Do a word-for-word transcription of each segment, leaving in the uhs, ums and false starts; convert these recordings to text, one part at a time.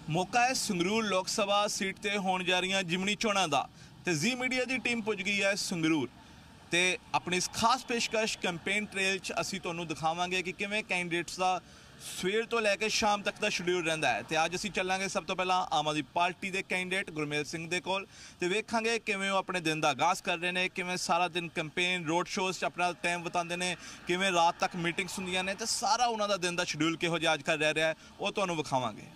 मौका है संगरूर लोक सभा सीट ते होण जा रही जिमनी चोणां दा ते जी मीडिया की टीम पुज गई है संगरूर ते अपनी इस खास पेशकश कैंपेन ट्रेल च असीं तुहानूं दिखावांगे कि किवें कैंਡੀਡੇਟਸ का सवेर तो लैके शाम तक का शेड्यूल रहिंदा है। तो अज असीं चलांगे सब तो पहला आम आदमी पार्टी के कैंਡੀਡੇਟ गुरमेल सिंह दे कोल ते वेखांगे किवें वो अपने दिन का आगाज़ कर रहे हैं, किवें सारा दिन कैंपेन रोड शोज़ च अपना टाइम बिताते हैं, किवें रात तक मीटिंग्स हुंदियां ने ते सारा उन्हां दा दिन का शेड्यूल किहो जिहा अज कल रह रहा है वो तुहानूं विखावांगे।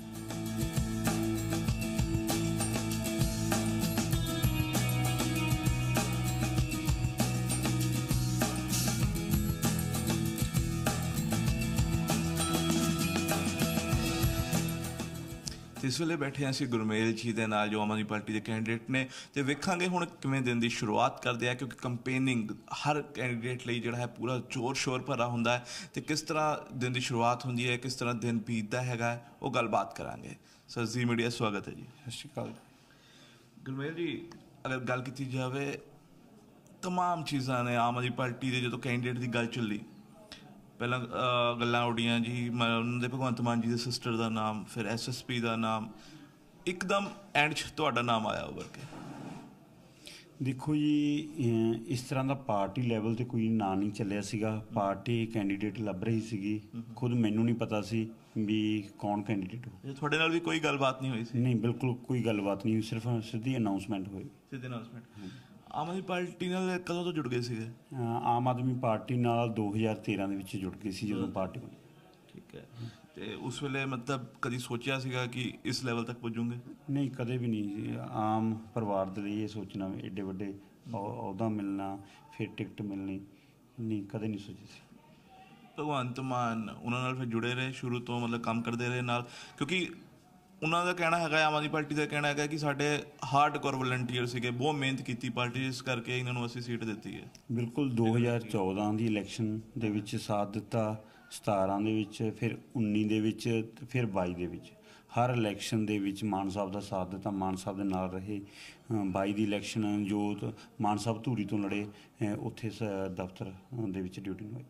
इस वेले बैठे असीं गुरमेल जी के नाल जो आम आदमी पार्टी के कैंਡੀਡੇਟ ने तो वेखांगे हुण किवें दिन की शुरुआत करते हैं, क्योंकि कंपेनिंग हर कैंਡੀਡੇਟ लई जिहड़ा है पूरा जोर शोर भरा हुंदा है तो किस तरह दिन की शुरुआत होंदी है, किस तरह दिन बीतदा हैगा वो गलबात करांगे। सर जी मीडिया स्वागत है जी। सत श्री अकाल गुरमेल जी, अगर गल की जाए तमाम चीज़ां ने आम आदमी पार्टी के जो कैंਡੀਡੇਟ की गल चली पहला गल्लां उड़ियां जी उन्होंने भगवंत मान जी के सिस्टर का नाम, फिर एस एस पी का नाम, एकदम एंड च तुहाडा नाम आया उभर के। देखो जी, इस तरह का पार्टी लैवल ते कोई ना नहीं चलिया सीगा। पार्टी कैंਡੀਡੇਟ लभ रही सीगी, खुद मैनू नहीं पता सी भी कौन कैंਡੀਡੇਟ हो। तुहाडे नाल भी कोई गलबात नहीं हुई सी? नहीं, बिल्कुल कोई गलबात नहीं हुई, सिर्फ सीधी अनाउंसमेंट हुई। सीधी अनाउंसमेंट। आम आदमी पार्टी नाल कदों तो जुड़ गए सीगे? आम आदमी पार्टी नाल दो हज़ार तेरह ਦੇ ਵਿੱਚ जुड़ गए सी ਜਦੋਂ पार्टी बनी। ठीक है, तो उस वेले मतलब कभी सोचा सीगा कि इस लैवल तक पुजूंगे? नहीं, कदे भी नहीं। आम परिवार के लिए ये सोचना एडे वड्डे अहुदा मिलना, फिर टिकट मिलनी, नहीं कदे नहीं सोची सी। भगवंत मान उन्होंने नाल फिर जुड़े रहे शुरू तो, मतलब काम करते रहे नाल, क्योंकि उन्होंने का कहना है आम आदमी पार्टी का कहना है कि साढ़े हार्ड कोर वलंटीयर से बहुत मेहनत की पार्टी, इस करके इन्होंने असीं सीट दी है। बिल्कुल दो हज़ार चौदह की इलैक्शन दे विच साथ दिता, सतारह दे विच, फिर उन्नी दे विच, फिर by they which. Her election दे विच मान साहब का साथ दिता, मान साहब दे नाल रहे। बाई दी इलैक्शन जो मान साहब धूरी तो लड़े, उत्थे दफ्तर दे विच ड्यूटी निभाई।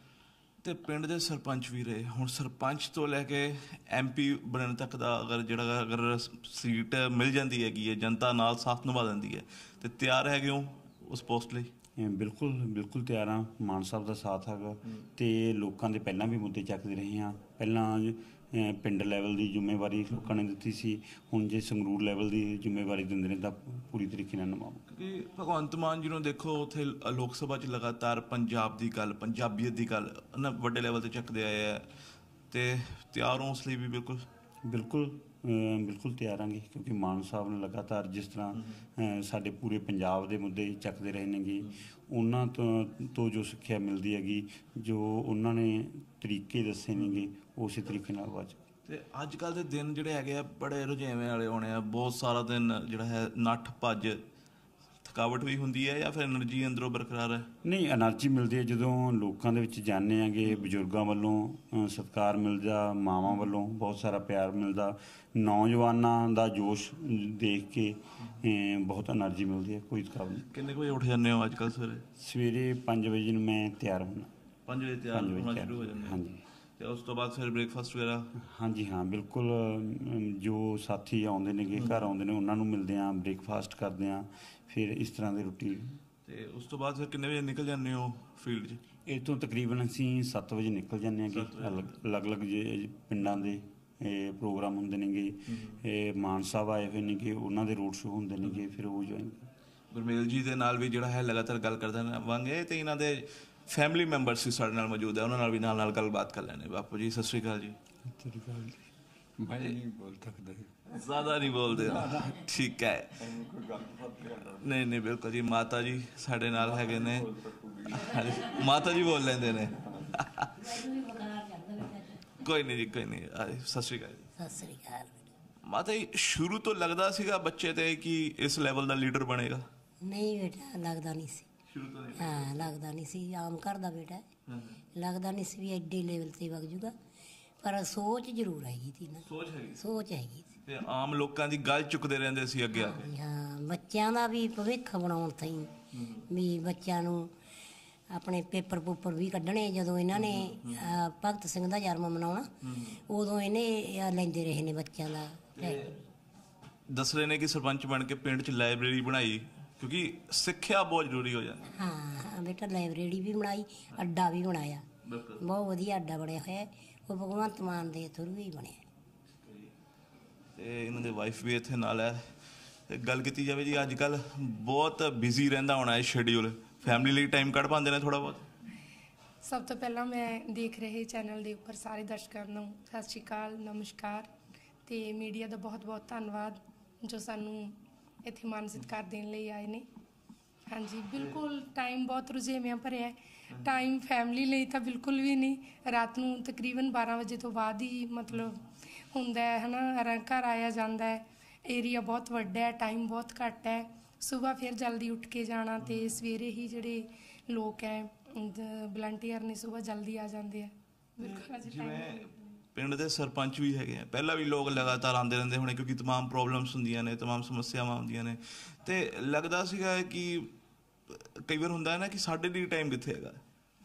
तो पिंड के सरपंच भी रहे, हुण सरपंच तो लैके एम पी बनने तक का अगर जिहड़ा अगर सीट मिल जाती हैगी है, जनता नाल साथ निभा देंदी है, तो तैयार है क्यों उस पोस्ट लई? बिल्कुल बिल्कुल तैयार हाँ। मान साहब का साथ हैगा तो लोगों के पहला भी मुद्दे चकते रहे हैं। पहला पिंड लैवल की जिम्मेवारी लोगों ने दी सी, हुण जे संगरूर लैवल की जिम्मेवारी दिंदे ने तां पूरी तरीके नाल निभाओ। क्योंकि भगवंत मान जी देखो उत्थे लोक सभा च लगातार पंजाब की गल, पंजाबीयत की गल वड्डे लैवल ते चकदे आए है, तो तैयार हो उस लिए भी? बिल्कुल बिल्कुल बिल्कुल तैयार हाँ, क्योंकि मान साहब ने लगातार जिस तरह साडे पूरे पंजाब के मुद्दे चकते रहे ने, उन्हां तो तो जो सिक्ख्या मिलती हैगी, जो उन्होंने तरीके दसे ने, उस तरीके नाल बात। ते अजकल के दिन जोड़े है बड़े रुझेवें वाले होने, बहुत सारा दिन जोड़ा है नठ भज, थकावट भी होंगी है या फिर एनर्जी अंदरों बरकरार है? नहीं, एनर्जी मिलती है जो लोगों के जाने आगे, बजुर्गों वालों सत्कार मिलता, मावां वालों बहुत सारा प्यार मिलता, नौजवानों का जोश देख के बहुत एनर्जी मिलती है। कोई थकावट नहीं। कितने बजे उठ जाते हो अजकल सवेरे? सवेरे पाँच बजे मैं तैयार होना। पाँच बजे तैयार होना शुरू हो जाते? हाँ जी। तो उस तो बाद फिर ब्रेकफास्ट वगैरह? हाँ जी हाँ, बिल्कुल। जो साथी आते हैं घर आते हैं उन्होंने मिलते हैं, ब्रेकफास्ट करते हैं, फिर इस तरह की रोटी। तो उस तो बाद फिर कितने बजे निकल जाते हो फील्ड च? ये तो तकरीबन असी सत्त बजे निकल जाने कि अलग अलग अलग जे पिंडां दे प्रोग्राम होंदे ने, मान साहब आए हुए ने, उन्होंने रोड शो होंदे ने, फिर वो ज्वाइन। गुरमेल जी के नाल भी जिहड़ा है लगातार गल करते रहांगे, तो इन्हां दे फैमिली मैंबर्स भी साडे नाल मौजूद है, उन्होंने भी नाल नाल गलबात कर लैने। बापू जी सत श्री अकाल जी। सत श्री अकाल जी। मैं नहीं बोल सकते, ज़्यादा नहीं बोलते? ठीक है, नहीं नहीं बिल्कुल जी। माता जी साडे नाल हैगे ने, माता जी बोल लेंदे ने। कोई नहीं जी, कोई नहीं। सत श्री अकाल जी। सत श्री अकाल। माता जी शुरू तो लगता सीगा बच्चे ते कि इस लैवल का लीडर बनेगा? नहीं बेटा, लगता नहीं सी। हाँ, लगता नहीं सी। आम घर का बेटा है, लगता नहीं सी भी एडे लेवल से वग जूगा, पर सोच जरूर हैगी थी ना। सोच हैगी सोच हैगी ते आम लोगों की गल चुकते रहंदे सी अगे आके। हाँ, बच्चों का भी भविख बनाउण ताईं भी बच्चों नूं ਆਪਣੇ ਪੇਪਰ ਪੂਪਰ ਵੀ ਕੱਢਣੇ ਜਦੋਂ ਇਹਨਾਂ ਨੇ ਅਹ, ਭਗਤ ਸਿੰਘ ਦਾ ਜਨਮ ਮਨਾਉਣਾ ਉਦੋਂ ਇਹਨੇ ਅਹ, ਲੈਂਦੇ ਰਹੇ ਨੇ ਬੱਚਿਆਂ ਦਾ ਟੈਸਟ। ਦੱਸ ਰਹੇ ਨੇ ਕਿ ਸਰਪੰਚ ਬਣ ਕੇ ਪਿੰਡ 'ਚ ਲਾਇਬ੍ਰੇਰੀ ਬਣਾਈ ਕਿਉਂਕਿ ਸਿੱਖਿਆ ਬਹੁਤ ਜ਼ਰੂਰੀ ਹੋ ਜਾਂਦੀ। ਹਾਂ ਹਾਂ ਬੇਟਾ ਲਾਇਬ੍ਰੇਰੀ ਵੀ ਬਣਾਈ, ਅੱਡਾ ਵੀ ਬਣਾਇਆ, ਬਹੁਤ ਵਧੀਆ ਅੱਡਾ ਬਣਿਆ ਹੋਇਆ ਹੈ। ਉਹ ਭਗਵੰਤ ਮਾਨ ਦੇ ਥਰੂ ਹੀ ਬਣਿਆ। ਤੇ ਇਹਨਾਂ ਦੇ ਵਾਈਫ ਵੀ ਇੱਥੇ ਨਾਲ ਹੈ। ਤੇ ਗੱਲ ਕੀਤੀ ਜਾਵੇ ਜੀ ਅੱਜ ਕੱਲ੍ਹ ਬਹੁਤ ਬਿਜ਼ੀ ਰਹਿੰਦਾ ਹੋਣਾ ਹੈ ਸ਼ੈਡਿਊਲ, ਫੈਮਿਲੀ ਲਈ ਟਾਈਮ ਕੱਢ ਪਾਉਂਦੇ ਨੇ ਥੋੜ੍ਹਾ ਬਹੁਤ? ਸਭ ਤੋਂ ਪਹਿਲਾਂ ਮੈਂ ਦੇਖ ਰਹੇ ਚੈਨਲ ਦੇ ਉੱਪਰ ਸਾਰੇ ਦਰਸ਼ਕਾਂ ਨੂੰ ਸਤਿ ਸ਼੍ਰੀ ਅਕਾਲ, ਨਮਸਕਾਰ। ਤੇ ਮੀਡੀਆ ਦਾ ਬਹੁਤ ਬਹੁਤ ਧੰਨਵਾਦ ਜੋ ਸਾਨੂੰ ਇੱਥੇ ਮਾਨ ਸਤਿਕਾਰ ਦੇਣ ਲਈ ਆਏ ਨੇ। ਹਾਂਜੀ ਬਿਲਕੁਲ ਟਾਈਮ ਬਹੁਤ ਰੁਝੇਵਿਆਂ ਭਰਿਆ ਹੈ। ਟਾਈਮ ਫੈਮਿਲੀ ਲਈ ਤਾਂ ਬਿਲਕੁਲ ਵੀ ਨਹੀਂ। ਰਾਤ ਨੂੰ ਤਕਰੀਬਨ ਬਾਰਾਂ ਵਜੇ ਤੋਂ ਬਾਅਦ ਹੀ ਮਤਲਬ ਹੁੰਦਾ ਹੈ ਹੈ ਨਾ, ਘਰ ਆਇਆ ਜਾਂਦਾ ਹੈ। ਏਰੀਆ ਬਹੁਤ ਵੱਡਾ ਹੈ, ਟਾਈਮ ਬਹੁਤ ਘੱਟ ਹੈ। ਸੁਬਾਹ ਫਿਰ ਜਲਦੀ ਉੱਠ ਕੇ ਜਾਣਾ ਅਤੇ ਸਵੇਰੇ ਹੀ ਜਿਹੜੇ ਲੋਕ ਹੈ ਵਲੰਟੀਅਰ ਨੇ ਸੁਬਾਹ ਜਲਦੀ ਆ ਜਾਂਦੇ ਆ। ਬਿਲਕੁਲ ਅਜੇ ਟਾਈਮ ਪਿੰਡ ਦੇ ਸਰਪੰਚ ਵੀ ਹੈਗੇ ਆ, ਪਹਿਲਾਂ ਵੀ ਲੋਕ ਲਗਾਤਾਰ ਆਉਂਦੇ ਰਹਿੰਦੇ ਹੋਣੇ ਕਿਉਂਕਿ ਤਮਾਮ ਪ੍ਰੋਬਲਮਸ ਹੁੰਦੀਆਂ ਨੇ, ਤਮਾਮ ਸਮੱਸਿਆਵਾਂ ਹੁੰਦੀਆਂ ਨੇ। ਤੇ ਲੱਗਦਾ ਸੀਗਾ ਕਿ ਕਈ ਵਾਰ ਹੁੰਦਾ ਹੈ ਨਾ ਕਿ ਸਾਡੇ ਲਈ ਟਾਈਮ ਕਿੱਥੇ ਹੈਗਾ?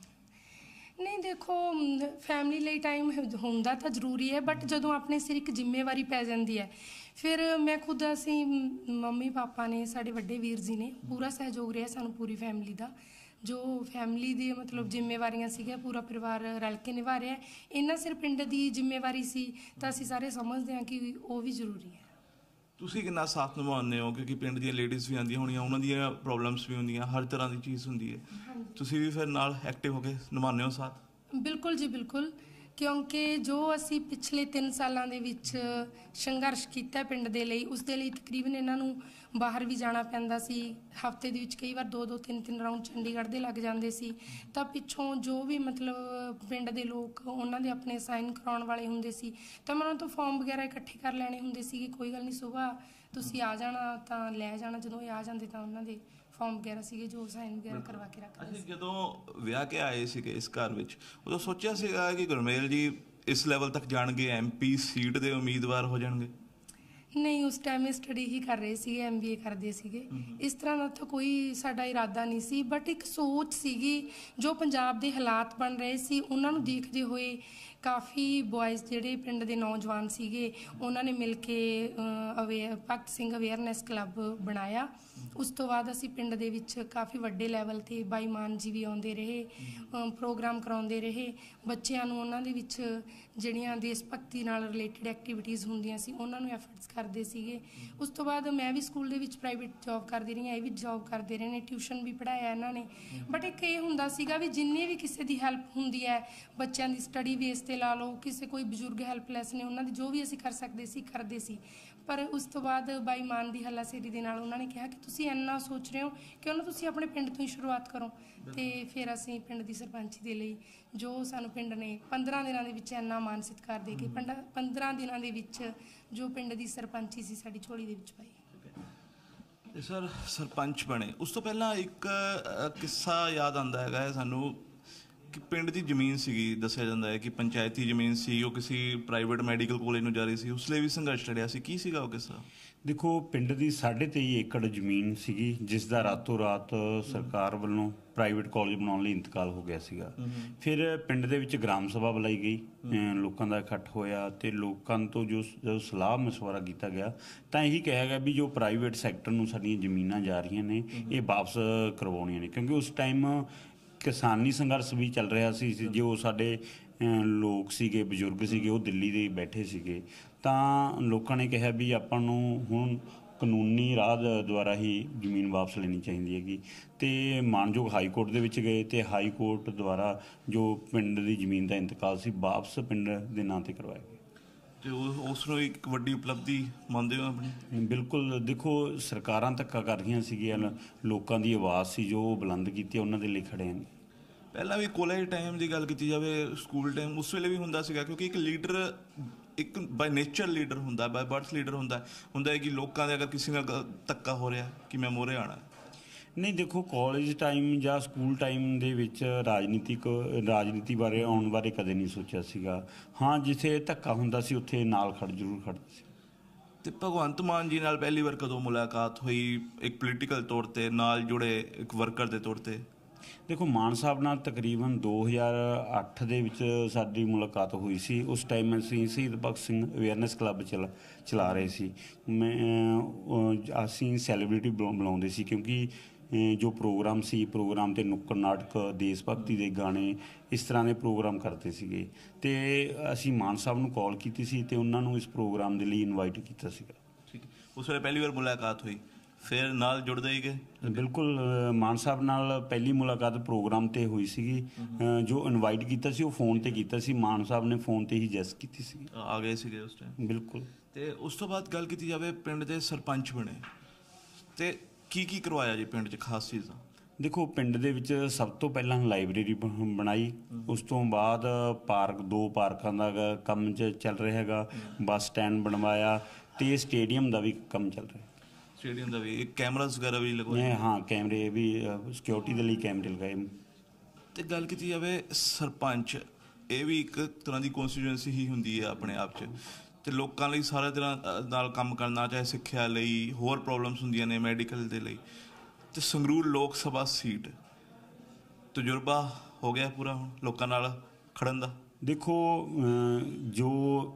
ਨਹੀਂ ਦੇਖੋ, ਫੈਮਿਲੀ ਲਈ ਟਾਈਮ ਹੁੰਦਾ ਤਾਂ ਜ਼ਰੂਰੀ ਹੈ, ਬਟ ਜਦੋਂ ਆਪਣੇ ਸਿਰ ਇੱਕ ਜ਼ਿੰਮੇਵਾਰੀ ਪੈ ਜਾਂਦੀ ਹੈ ਫਿਰ ਮੈਂ ਖੁਦ ਅਸੀਂ ਮੰਮੀ ਪਾਪਾ ਨੇ, ਸਾਡੇ ਵੱਡੇ ਵੀਰ ਜੀ ਨੇ ਪੂਰਾ ਸਹਿਯੋਗ ਰਿਹਾ ਸਾਨੂੰ, ਪੂਰੀ ਫੈਮਿਲੀ ਦਾ। ਜੋ ਫੈਮਿਲੀ ਦੀ ਮਤਲਬ ਜ਼ਿੰਮੇਵਾਰੀਆਂ ਸੀਗੀਆਂ ਪੂਰਾ ਪਰਿਵਾਰ ਰਲ ਕੇ ਨਿਭਾ ਰਿਹਾ। ਇਹਨਾਂ ਸਿਰ ਪਿੰਡ ਦੀ ਜ਼ਿੰਮੇਵਾਰੀ ਸੀ ਤਾਂ ਅਸੀਂ ਸਾਰੇ ਸਮਝਦੇ ਹਾਂ ਕਿ ਉਹ ਵੀ ਜ਼ਰੂਰੀ ਹੈ। ਤੁਸੀਂ ਕਿੰਨਾ ਸਾਥ ਨਿਭਾਉਂਦੇ ਹੋ ਕਿਉਂਕਿ ਪਿੰਡ ਦੀਆਂ ਲੇਡੀਜ਼ ਵੀ ਆਉਂਦੀਆਂ ਹੋਣੀਆਂ, ਉਹਨਾਂ ਦੀਆਂ ਪ੍ਰੋਬਲਮਸ ਵੀ ਹੁੰਦੀਆਂ, ਹਰ ਤਰ੍ਹਾਂ ਦੀ ਚੀਜ਼ ਹੁੰਦੀ ਹੈ। ਤੁਸੀਂ ਵੀ ਫਿਰ ਨਾਲ ਐਕਟਿਵ ਹੋ ਕੇ ਨਿਭਾਉਂਦੇ ਹੋ ਸਾਥ? ਬਿਲਕੁਲ ਜੀ ਬਿਲਕੁਲ, ਕਿਉਂਕਿ ਜੋ ਅਸੀਂ ਪਿਛਲੇ ਤਿੰਨ ਸਾਲਾਂ ਦੇ ਵਿੱਚ ਸੰਘਰਸ਼ ਕੀਤਾ ਪਿੰਡ ਦੇ ਲਈ, ਉਸ ਦੇ ਲਈ ਤਕਰੀਬਨ ਇਹਨਾਂ ਨੂੰ ਬਾਹਰ ਵੀ ਜਾਣਾ ਪੈਂਦਾ ਸੀ। ਹਫਤੇ ਦੇ ਵਿੱਚ ਕਈ ਵਾਰ ਦੋ ਦੋ ਤਿੰਨ ਤਿੰਨ ਰਾਊਂਡ ਚੰਡੀਗੜ੍ਹ ਦੇ ਲੱਗ ਜਾਂਦੇ ਸੀ। ਤਾਂ ਪਿੱਛੋਂ ਜੋ ਵੀ ਮਤਲਬ ਪਿੰਡ ਦੇ ਲੋਕ ਉਹਨਾਂ ਦੇ ਆਪਣੇ ਸਾਈਨ ਕਰਾਉਣ ਵਾਲੇ ਹੁੰਦੇ ਸੀ ਤਾਂ ਮੈਂ ਉਹਨਾਂ ਤੋਂ ਫਾਰਮ ਵਗੈਰਾ ਇਕੱਠੇ ਕਰ ਲੈਣੇ ਹੁੰਦੇ ਸੀਗੇ। ਕੋਈ ਗੱਲ ਨਹੀਂ, ਸੁਬਾਹ ਤੁਸੀਂ ਆ ਜਾਣਾ ਤਾਂ ਲੈ ਜਾਣਾ। ਜਦੋਂ ਇਹ ਆ ਜਾਂਦੇ ਤਾਂ ਉਹਨਾਂ ਦੇ ਫਾਰਮ ਵਗੈਰਾ ਸੀਗੇ ਜੋ ਸਾਈਨ ਵਗੈਰਾ ਕਰਵਾ ਕੇ ਰੱਖਦੇ ਸੀ। ਜਦੋਂ ਵਿਆਹ ਕੇ ਆਏ ਸੀਗੇ ਇਸ ਘਰ ਵਿੱਚ, ਉਦੋਂ ਸੋਚਿਆ ਸੀਗਾ ਕਿ ਗੁਰਮੇਲ ਜੀ ਇਸ ਲੈਵਲ ਤੱਕ ਜਾਣਗੇ, ਐਮ ਪੀ ਸੀਟ ਦੇ ਉਮੀਦਵਾਰ ਹੋ ਜਾਣਗੇ? ਨਹੀਂ, ਉਸ ਟਾਈਮ ਇਹ ਸਟੱਡੀ ਹੀ ਕਰ ਰਹੇ ਸੀਗੇ, ਐਮ ਬੀ ਏ ਕਰਦੇ ਸੀਗੇ। ਇਸ ਤਰ੍ਹਾਂ ਦਾ ਤਾਂ ਕੋਈ ਸਾਡਾ ਇਰਾਦਾ ਨਹੀਂ ਸੀ, ਬਟ ਇੱਕ ਸੋਚ ਸੀਗੀ ਜੋ ਪੰਜਾਬ ਦੇ ਹਾਲਾਤ ਬਣ ਰਹੇ ਸੀ ਉਹਨਾਂ ਨੂੰ ਦੇਖਦੇ ਹੋਏ ਕਾਫੀ ਬॉयਜ਼ ਜਿਹੜੇ ਪਿੰਡ ਦੇ ਨੌਜਵਾਨ ਸੀਗੇ ਉਹਨਾਂ ਨੇ ਮਿਲ ਕੇ aware Bhagat Singh awareness club ਬਣਾਇਆ। ਉਸ ਤੋਂ ਬਾਅਦ ਅਸੀਂ ਪਿੰਡ ਦੇ ਵਿੱਚ ਕਾਫੀ ਵੱਡੇ ਲੈਵਲ 'ਤੇ ਬਾਈ ਮਾਨ ਜੀ ਵੀ ਆਉਂਦੇ ਰਹੇ, ਪ੍ਰੋਗਰਾਮ ਕਰਾਉਂਦੇ ਰਹੇ। ਬੱਚਿਆਂ ਨੂੰ ਉਹਨਾਂ ਦੇ ਵਿੱਚ ਜਿਹੜੀਆਂ ਦੇਸ਼ ਭਗਤੀ ਨਾਲ ਰਿਲੇਟਡ ਐਕਟੀਵਿਟੀਜ਼ ਹੁੰਦੀਆਂ ਸੀ ਉਹਨਾਂ ਨੂੰ ਐਫਰਟਸ ਕਰਦੇ ਸੀਗੇ। ਉਸ ਤੋਂ ਬਾਅਦ ਮੈਂ ਵੀ ਸਕੂਲ ਦੇ ਵਿੱਚ ਪ੍ਰਾਈਵੇਟ ਜੋਬ ਕਰਦੀ ਰਹੀ ਹਾਂ, ਇਹ ਵੀ ਜੋਬ ਕਰਦੇ ਰਹੇ ਨੇ, ਟਿਊਸ਼ਨ ਵੀ ਪੜ੍ਹਾਇਆ ਇਹਨਾਂ ਨੇ। ਬਟ ਇੱਕ ਇਹ ਹੁੰਦਾ ਸੀਗਾ ਵੀ ਜਿੰਨੀ ਵੀ ਕਿਸੇ ਦੀ ਹੈਲਪ ਹੁੰਦੀ ਹੈ, ਬੱਚਿਆਂ ਦੀ ਸਟੱਡੀ ਬੇਸ 'ਤੇ ਲਾ ਲਓ, ਕਿਸੇ ਕੋਈ ਬਜ਼ੁਰਗ ਹੈਲਪਲੈਸ ਨੇ ਉਹਨਾਂ ਦੀ ਜੋ ਵੀ ਅਸੀਂ ਕਰ ਸਕਦੇ ਸੀ ਕਰਦੇ ਸੀ। ਪਰ ਉਸ ਤੋਂ ਬਾਅਦ ਬਾਈ ਮਾਨ ਦੀ ਹੱਲਾਸ਼ੇਰੀ ਦੇ ਨਾਲ ਉਹਨਾਂ ਨੇ ਕਿਹਾ ਕਿ ਤੁਸੀਂ ਇੰਨਾ ਸੋਚ ਰਹੇ ਹੋ ਕਿ ਉਹਨੂੰ ਤੁਸੀਂ ਆਪਣੇ ਪਿੰਡ ਤੋਂ ਹੀ ਸ਼ੁਰੂਆਤ ਕਰੋ। ਅਤੇ ਫਿਰ ਅਸੀਂ ਪਿੰਡ ਦੀ ਸਰਪੰਚੀ ਦੇ ਲਈ ਜੋ ਸਾਨੂੰ ਪਿੰਡ ਨੇ ਪੰਦਰਾਂ ਦਿਨਾਂ ਦੇ ਵਿੱਚ ਇੰਨਾ ਮਾਨ ਸਤਿਕਾਰ ਦੇ ਕੇ ਪੰਡ ਪੰਦਰਾਂ ਦਿਨਾਂ ਦੇ ਵਿੱਚ ਜੋ ਪਿੰਡ ਦੀ ਸਰਪੰਚੀ ਸੀ ਸਾਡੀ ਝੋਲੀ ਦੇ ਵਿੱਚ ਪਾਈ। ਸਰ ਸਰਪੰਚ ਬਣੇ ਉਸ ਤੋਂ ਪਹਿਲਾਂ ਇੱਕ ਕਿੱਸਾ ਯਾਦ ਆਉਂਦਾ ਹੈਗਾ ਸਾਨੂੰ ਕਿ ਪਿੰਡ ਦੀ ਜ਼ਮੀਨ ਸੀਗੀ, ਦੱਸਿਆ ਜਾਂਦਾ ਹੈ ਕਿ ਪੰਚਾਇਤੀ ਜ਼ਮੀਨ ਸੀ, ਉਹ ਕਿਸੇ ਪ੍ਰਾਈਵੇਟ ਮੈਡੀਕਲ ਕਾਲਜ ਨੂੰ ਜਾ ਰਹੀ ਸੀ, ਉਸ ਲਈ ਵੀ ਸੰਘਰਸ਼ ਲੜਿਆ ਸੀ। ਕੀ ਸੀਗਾ ਉਹ ਕਿੱਸਾ? ਦੇਖੋ, ਪਿੰਡ ਦੀ ਸਾਢੇ ਤੇਈ ਏਕੜ ਜ਼ਮੀਨ ਸੀਗੀ ਜਿਸ ਦਾ ਰਾਤੋਂ ਰਾਤ ਸਰਕਾਰ ਵੱਲੋਂ ਪ੍ਰਾਈਵੇਟ ਕਾਲਜ ਬਣਾਉਣ ਲਈ ਇੰਤਕਾਲ ਹੋ ਗਿਆ ਸੀਗਾ। ਫਿਰ ਪਿੰਡ ਦੇ ਵਿੱਚ ਗ੍ਰਾਮ ਸਭਾ ਬੁਲਾਈ ਗਈ, ਲੋਕਾਂ ਦਾ ਇਕੱਠ ਹੋਇਆ ਤੇ ਲੋਕਾਂ ਤੋਂ ਜੋ ਜਦੋਂ ਸਲਾਹ ਮਸ਼ਵਰਾ ਕੀਤਾ ਗਿਆ ਤਾਂ ਇਹੀ ਕਿਹਾ ਗਿਆ ਵੀ ਜੋ ਪ੍ਰਾਈਵੇਟ ਸੈਕਟਰ ਨੂੰ ਸਾਡੀਆਂ ਜ਼ਮੀਨਾਂ ਜਾ ਰਹੀਆਂ ਨੇ ਇਹ ਵਾਪਸ ਕਰਵਾਉਣੀਆਂ ਨੇ, ਕਿਉਂਕਿ ਉਸ ਟਾਈਮ ਕਿਸਾਨੀ ਸੰਘਰਸ਼ ਵੀ ਚੱਲ ਰਿਹਾ ਸੀ। ਜੋ ਸਾਡੇ ਲੋਕ ਸੀਗੇ, ਬਜ਼ੁਰਗ ਸੀਗੇ, ਉਹ ਦਿੱਲੀ ਦੇ ਬੈਠੇ ਸੀਗੇ, ਤਾਂ ਲੋਕਾਂ ਨੇ ਕਿਹਾ ਵੀ ਆਪਾਂ ਨੂੰ ਹੁਣ ਕਾਨੂੰਨੀ ਰਾਹ ਦੁਆਰਾ ਹੀ ਜ਼ਮੀਨ ਵਾਪਸ ਲੈਣੀ ਚਾਹੀਦੀ ਹੈਗੀ। ਅਤੇ ਮਾਣਯੋਗ ਹਾਈ ਕੋਰਟ ਦੇ ਵਿੱਚ ਗਏ ਅਤੇ ਹਾਈ ਕੋਰਟ ਦੁਆਰਾ ਜੋ ਪਿੰਡ ਦੀ ਜ਼ਮੀਨ ਦਾ ਇੰਤਕਾਲ ਸੀ ਵਾਪਸ ਪਿੰਡ ਦੇ ਨਾਂ 'ਤੇ ਕਰਵਾਇਆ ਗਿਆ। ਅਤੇ ਉਸ ਨੂੰ ਇੱਕ ਵੱਡੀ ਉਪਲਬਧੀ ਮੰਨਦੇ ਹੋ ਆਪਣੀ? ਬਿਲਕੁਲ। ਦੇਖੋ, ਸਰਕਾਰਾਂ ਧੱਕਾ ਕਰ ਰਹੀਆਂ ਸੀਗੀਆਂ, ਲੋਕਾਂ ਦੀ ਆਵਾਜ਼ ਸੀ ਜੋ ਬੁਲੰਦ ਕੀਤੀ, ਉਹਨਾਂ ਦੇ ਲਈ ਖੜੇ ਹਨ। ਪਹਿਲਾਂ ਵੀ ਕਾਲਜ ਟਾਈਮ ਦੀ ਗੱਲ ਕੀਤੀ ਜਾਵੇ, ਸਕੂਲ ਟਾਈਮ, ਉਸ ਵੇਲੇ ਵੀ ਹੁੰਦਾ ਸੀਗਾ ਕਿਉਂਕਿ ਇੱਕ ਲੀਡਰ ਇੱਕ ਬਾਈ ਨੇਚਰ ਲੀਡਰ ਹੁੰਦਾ, ਬਾਈ ਬਰਥ ਲੀਡਰ ਹੁੰਦਾ ਹੁੰਦਾ ਹੈ ਕਿ ਲੋਕਾਂ ਦੇ ਅਗਰ ਕਿਸੇ ਨਾਲ ਧੱਕਾ ਹੋ ਰਿਹਾ ਕਿ ਮੈਂ ਮੋਹਰੇ ਆਉਣਾ। ਨਹੀਂ, ਦੇਖੋ, ਕਾਲਜ ਟਾਈਮ ਜਾਂ ਸਕੂਲ ਟਾਈਮ ਦੇ ਵਿੱਚ ਰਾਜਨੀਤਿਕ ਰਾਜਨੀਤੀ ਬਾਰੇ ਆਉਣ ਬਾਰੇ ਕਦੇ ਨਹੀਂ ਸੋਚਿਆ ਸੀਗਾ। ਹਾਂ, ਜਿੱਥੇ ਧੱਕਾ ਹੁੰਦਾ ਸੀ ਉੱਥੇ ਨਾਲ ਖੜ ਜ਼ਰੂਰ ਖੜਦੇ ਸੀ। ਅਤੇ ਭਗਵੰਤ ਮਾਨ ਜੀ ਨਾਲ ਪਹਿਲੀ ਵਾਰ ਕਦੋਂ ਮੁਲਾਕਾਤ ਹੋਈ, ਇੱਕ ਪੋਲੀਟੀਕਲ ਤੌਰ 'ਤੇ ਨਾਲ ਜੁੜੇ ਇੱਕ ਵਰਕਰ ਦੇ ਤੌਰ 'ਤੇ? ਦੇਖੋ ਮਾਨ ਸਾਹਿਬ ਨਾਲ ਤਕਰੀਬਨ ਦੋ ਹਜ਼ਾਰ ਅੱਠ ਦੇ ਵਿੱਚ ਸਾਡੀ ਮੁਲਾਕਾਤ ਹੋਈ ਸੀ। ਉਸ ਟਾਈਮ ਅਸੀਂ ਸ਼ਹੀਦ ਭਗਤ ਸਿੰਘ ਅਵੇਅਰਨੈਸ ਕਲੱਬ ਚਲਾ ਚਲਾ ਰਹੇ ਸੀ। ਮੈਂ ਅਹ, ਅਸੀਂ ਸੈਲੀਬ੍ਰਿਟੀ ਬੁਲਾਉਂਦੇ ਸੀ ਕਿਉਂਕਿ ਅਹ, ਜੋ ਪ੍ਰੋਗਰਾਮ ਸੀ ਪ੍ਰੋਗਰਾਮ 'ਤੇ ਨੁੱਕੜ ਨਾਟਕ, ਦੇਸ਼ ਭਗਤੀ ਦੇ ਗਾਣੇ, ਇਸ ਤਰ੍ਹਾਂ ਦੇ ਪ੍ਰੋਗਰਾਮ ਕਰਦੇ ਸੀਗੇ ਅਤੇ ਅਸੀਂ ਮਾਨ ਸਾਹਿਬ ਨੂੰ ਕਾਲ ਕੀਤੀ ਸੀ ਅਤੇ ਉਹਨਾਂ ਨੂੰ ਇਸ ਪ੍ਰੋਗਰਾਮ ਦੇ ਲਈ ਇਨਵਾਈਟ ਕੀਤਾ ਸੀਗਾ। ਠੀਕ ਹੈ, ਉਸ ਵੇਲੇ ਪਹਿਲੀ ਵਾਰ ਮੁਲਾਕਾਤ ਹੋਈ, ਫਿਰ ਨਾਲ ਜੁੜਦੇ ਹੀ ਗਏ। ਬਿਲਕੁਲ ਅ, ਮਾਨ ਸਾਹਿਬ ਨਾਲ ਪਹਿਲੀ ਮੁਲਾਕਾਤ ਪ੍ਰੋਗਰਾਮ 'ਤੇ ਹੋਈ ਸੀਗੀ। ਅ, ਜੋ ਇਨਵਾਈਟ ਕੀਤਾ ਸੀ ਉਹ ਫੋਨ 'ਤੇ ਕੀਤਾ ਸੀ, ਮਾਨ ਸਾਹਿਬ ਨੇ ਫੋਨ 'ਤੇ ਹੀ ਜੈਸ ਕੀਤੀ ਸੀ। ਆ ਗਏ ਸੀਗੇ ਉਸ ਟਾਈਮ। ਬਿਲਕੁਲ। ਤੇ ਉਸ ਤੋਂ ਬਾਅਦ ਗੱਲ ਕੀਤੀ ਜਾਵੇ, ਪਿੰਡ ਦੇ ਸਰਪੰਚ ਬਣੇ ਤੇ ਕੀ ਕੀ ਕਰਵਾਇਆ ਜੀ ਪਿੰਡ 'ਚ ਖਾਸ ਚੀਜ਼ਾਂ? ਦੇਖੋ ਪਿੰਡ ਦੇ ਵਿੱਚ ਸਭ ਤੋਂ ਪਹਿਲਾਂ ਲਾਇਬ੍ਰੇਰੀ ਬ- ਬਣਾਈ, ਉਸ ਤੋਂ ਬਾਅਦ ਪਾਰਕ, ਦੋ ਪਾਰਕਾਂ ਦਾ ਗ- ਕੰਮ 'ਚ ਚੱਲ ਰਿਹਾ ਹੈਗਾ, ਬੱਸ ਸਟੈਂਡ ਬਣਵਾਇਆ ਅਤੇ ਸਟੇਡੀਅਮ ਦਾ ਵੀ ਕੰਮ ਚੱਲ ਰਿਹਾ। ਸਟੇਡੀਅਮ ਦਾ ਵੀ ਕੈਮਰਾਸ ਵਗੈਰਾ ਵੀ ਲਗਵਾਏ? ਇਹ ਹਾਂ ਕੈਮਰੇ ਵੀ, ਸਿਕਿਉਰਿਟੀ ਦੇ ਲਈ ਕੈਮਰੇ ਲਗਾਏ। ਤੇ ਗੱਲ ਕੀਤੀ ਜਾਵੇ ਸਰਪੰਚ, ਇਹ ਵੀ ਇੱਕ ਤਰ੍ਹਾਂ ਦੀ ਕੌਂਸਟੀਟਿਊਐਂਸੀ ਹੀ ਹੁੰਦੀ ਹੈ ਆਪਣੇ ਆਪ 'ਚ, ਤੇ ਲੋਕਾਂ ਲਈ ਸਾਰੇ ਤਰ੍ਹਾਂ ਅ, ਨਾਲ ਕੰਮ ਕਰਨਾ, ਚਾਹੇ ਸਿੱਖਿਆ ਲਈ, ਹੋਰ ਪ੍ਰੋਬਲਮਸ ਹੁੰਦੀਆਂ ਨੇ ਮੈਡੀਕਲ ਦੇ ਲਈ। ਤੇ ਸੰਗਰੂਰ ਲੋਕ ਸਭਾ ਸੀਟ ਤਜਰਬਾ ਹੋ ਗਿਆ ਪੂਰਾ ਹੁਣ ਲੋਕਾਂ ਨਾਲ ਖੜਨ ਦਾ? ਦੇਖੋ ਅ, ਜੋ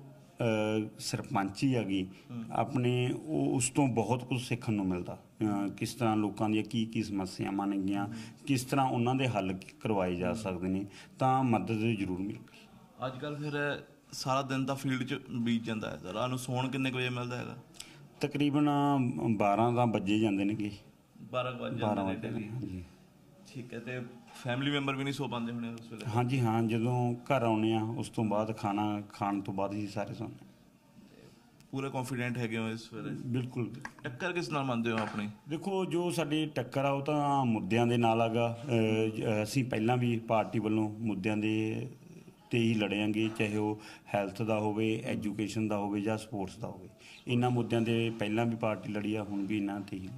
ਅ, ਸਰਪੰਚੀ ਹੈਗੀ ਆਪਣੇ, ਉਹ ਉਸ ਤੋਂ ਬਹੁਤ ਕੁਝ ਸਿੱਖਣ ਨੂੰ ਮਿਲਦਾ। ਅ, ਕਿਸ ਤਰ੍ਹਾਂ ਲੋਕਾਂ ਦੀਆਂ ਕੀ ਕੀ ਸਮੱਸਿਆਵਾਂ ਨੇਗੀਆਂ, ਕਿਸ ਤਰ੍ਹਾਂ ਉਹਨਾਂ ਦੇ ਹੱਲ ਕਰਵਾਏ ਜਾ ਸਕਦੇ ਨੇ, ਤਾਂ ਮਦਦ ਜ਼ਰੂਰ ਮਿਲੇਗੀ। ਅੱਜ ਕੱਲ੍ਹ ਫਿਰ ਸਾਰਾ ਦਿਨ ਤਾਂ ਫੀਲਡ 'ਚ ਬੀਤ ਜਾਂਦਾ ਹੈ, ਰਾਤ ਨੂੰ ਸੌਣ ਕਿੰਨੇ ਕੁ ਵਜੇ ਮਿਲਦਾ ਹੈਗਾ? ਤਕਰੀਬਨ ਬਾਰਾਂ ਤਾਂ ਵੱਜੇ ਜਾਂਦੇ ਨੇਗੇ। ਬਾਰਾਂ ਵਜੇ ਬਾਰਾਂ ਜਾਂਦੇ ਨੇ ਵਜੇ daily? ਹਾਂਜੀ। ਠੀਕ ਹੈ, ਤੇ ਫੈਮਿਲੀ ਮੈਂਬਰ ਵੀ ਨਹੀਂ ਸੋ ਪਾਉਂਦੇ ਹੋਣੇ ਉਸ ਵੇਲੇ? ਹਾਂਜੀ ਹਾਂ, ਜਦੋਂ ਘਰ ਆਉਂਦੇ ਆ ਉਸ ਤੋਂ ਬਾਅਦ ਖਾਣਾ ਖਾਣ ਤੋਂ ਬਾਅਦ ਹੀ ਸਾਰੇ ਸੌਂਦੇ। ਪੂਰੇ ਕੌਨਫੀਡੈਂਟ ਹੈਗੇ ਹੋ ਇਸ ਵੇਲੇ? ਬਿਲਕੁਲ। ਟੱਕਰ ਕਿਸ ਨਾਲ ਮੰਨਦੇ ਹੋ ਆਪਣੀ? ਦੇਖੋ ਜੋ ਸਾਡੀ ਟੱਕਰ ਆ ਉਹ ਤਾਂ ਮੁੱਦਿਆਂ ਦੇ ਨਾਲ ਹੈਗਾ। ਅ, ਅਸੀਂ ਪਹਿਲਾਂ ਵੀ ਪਾਰਟੀ ਵੱਲੋਂ ਮੁੱਦਿਆਂ ਦੇ ਤੇ ਹੀ ਲੜਿਆਂਗੇ, ਚਾਹੇ ਉਹ ਹੈਲਥ ਦਾ ਹੋਵੇ, ਐਜੂਕੇਸ਼ਨ ਦਾ ਹੋਵੇ ਜਾਂ ਸਪੋਰਟਸ ਦਾ ਹੋਵੇ। ਇਹਨਾਂ ਮੁੱਦਿਆਂ ਦੇ ਪਹਿਲਾਂ ਵੀ ਪਾਰਟੀ ਲੜੀ ਆ, ਹੁਣ ਵੀ ਇਹਨਾਂ 'ਤੇ ਹੀ।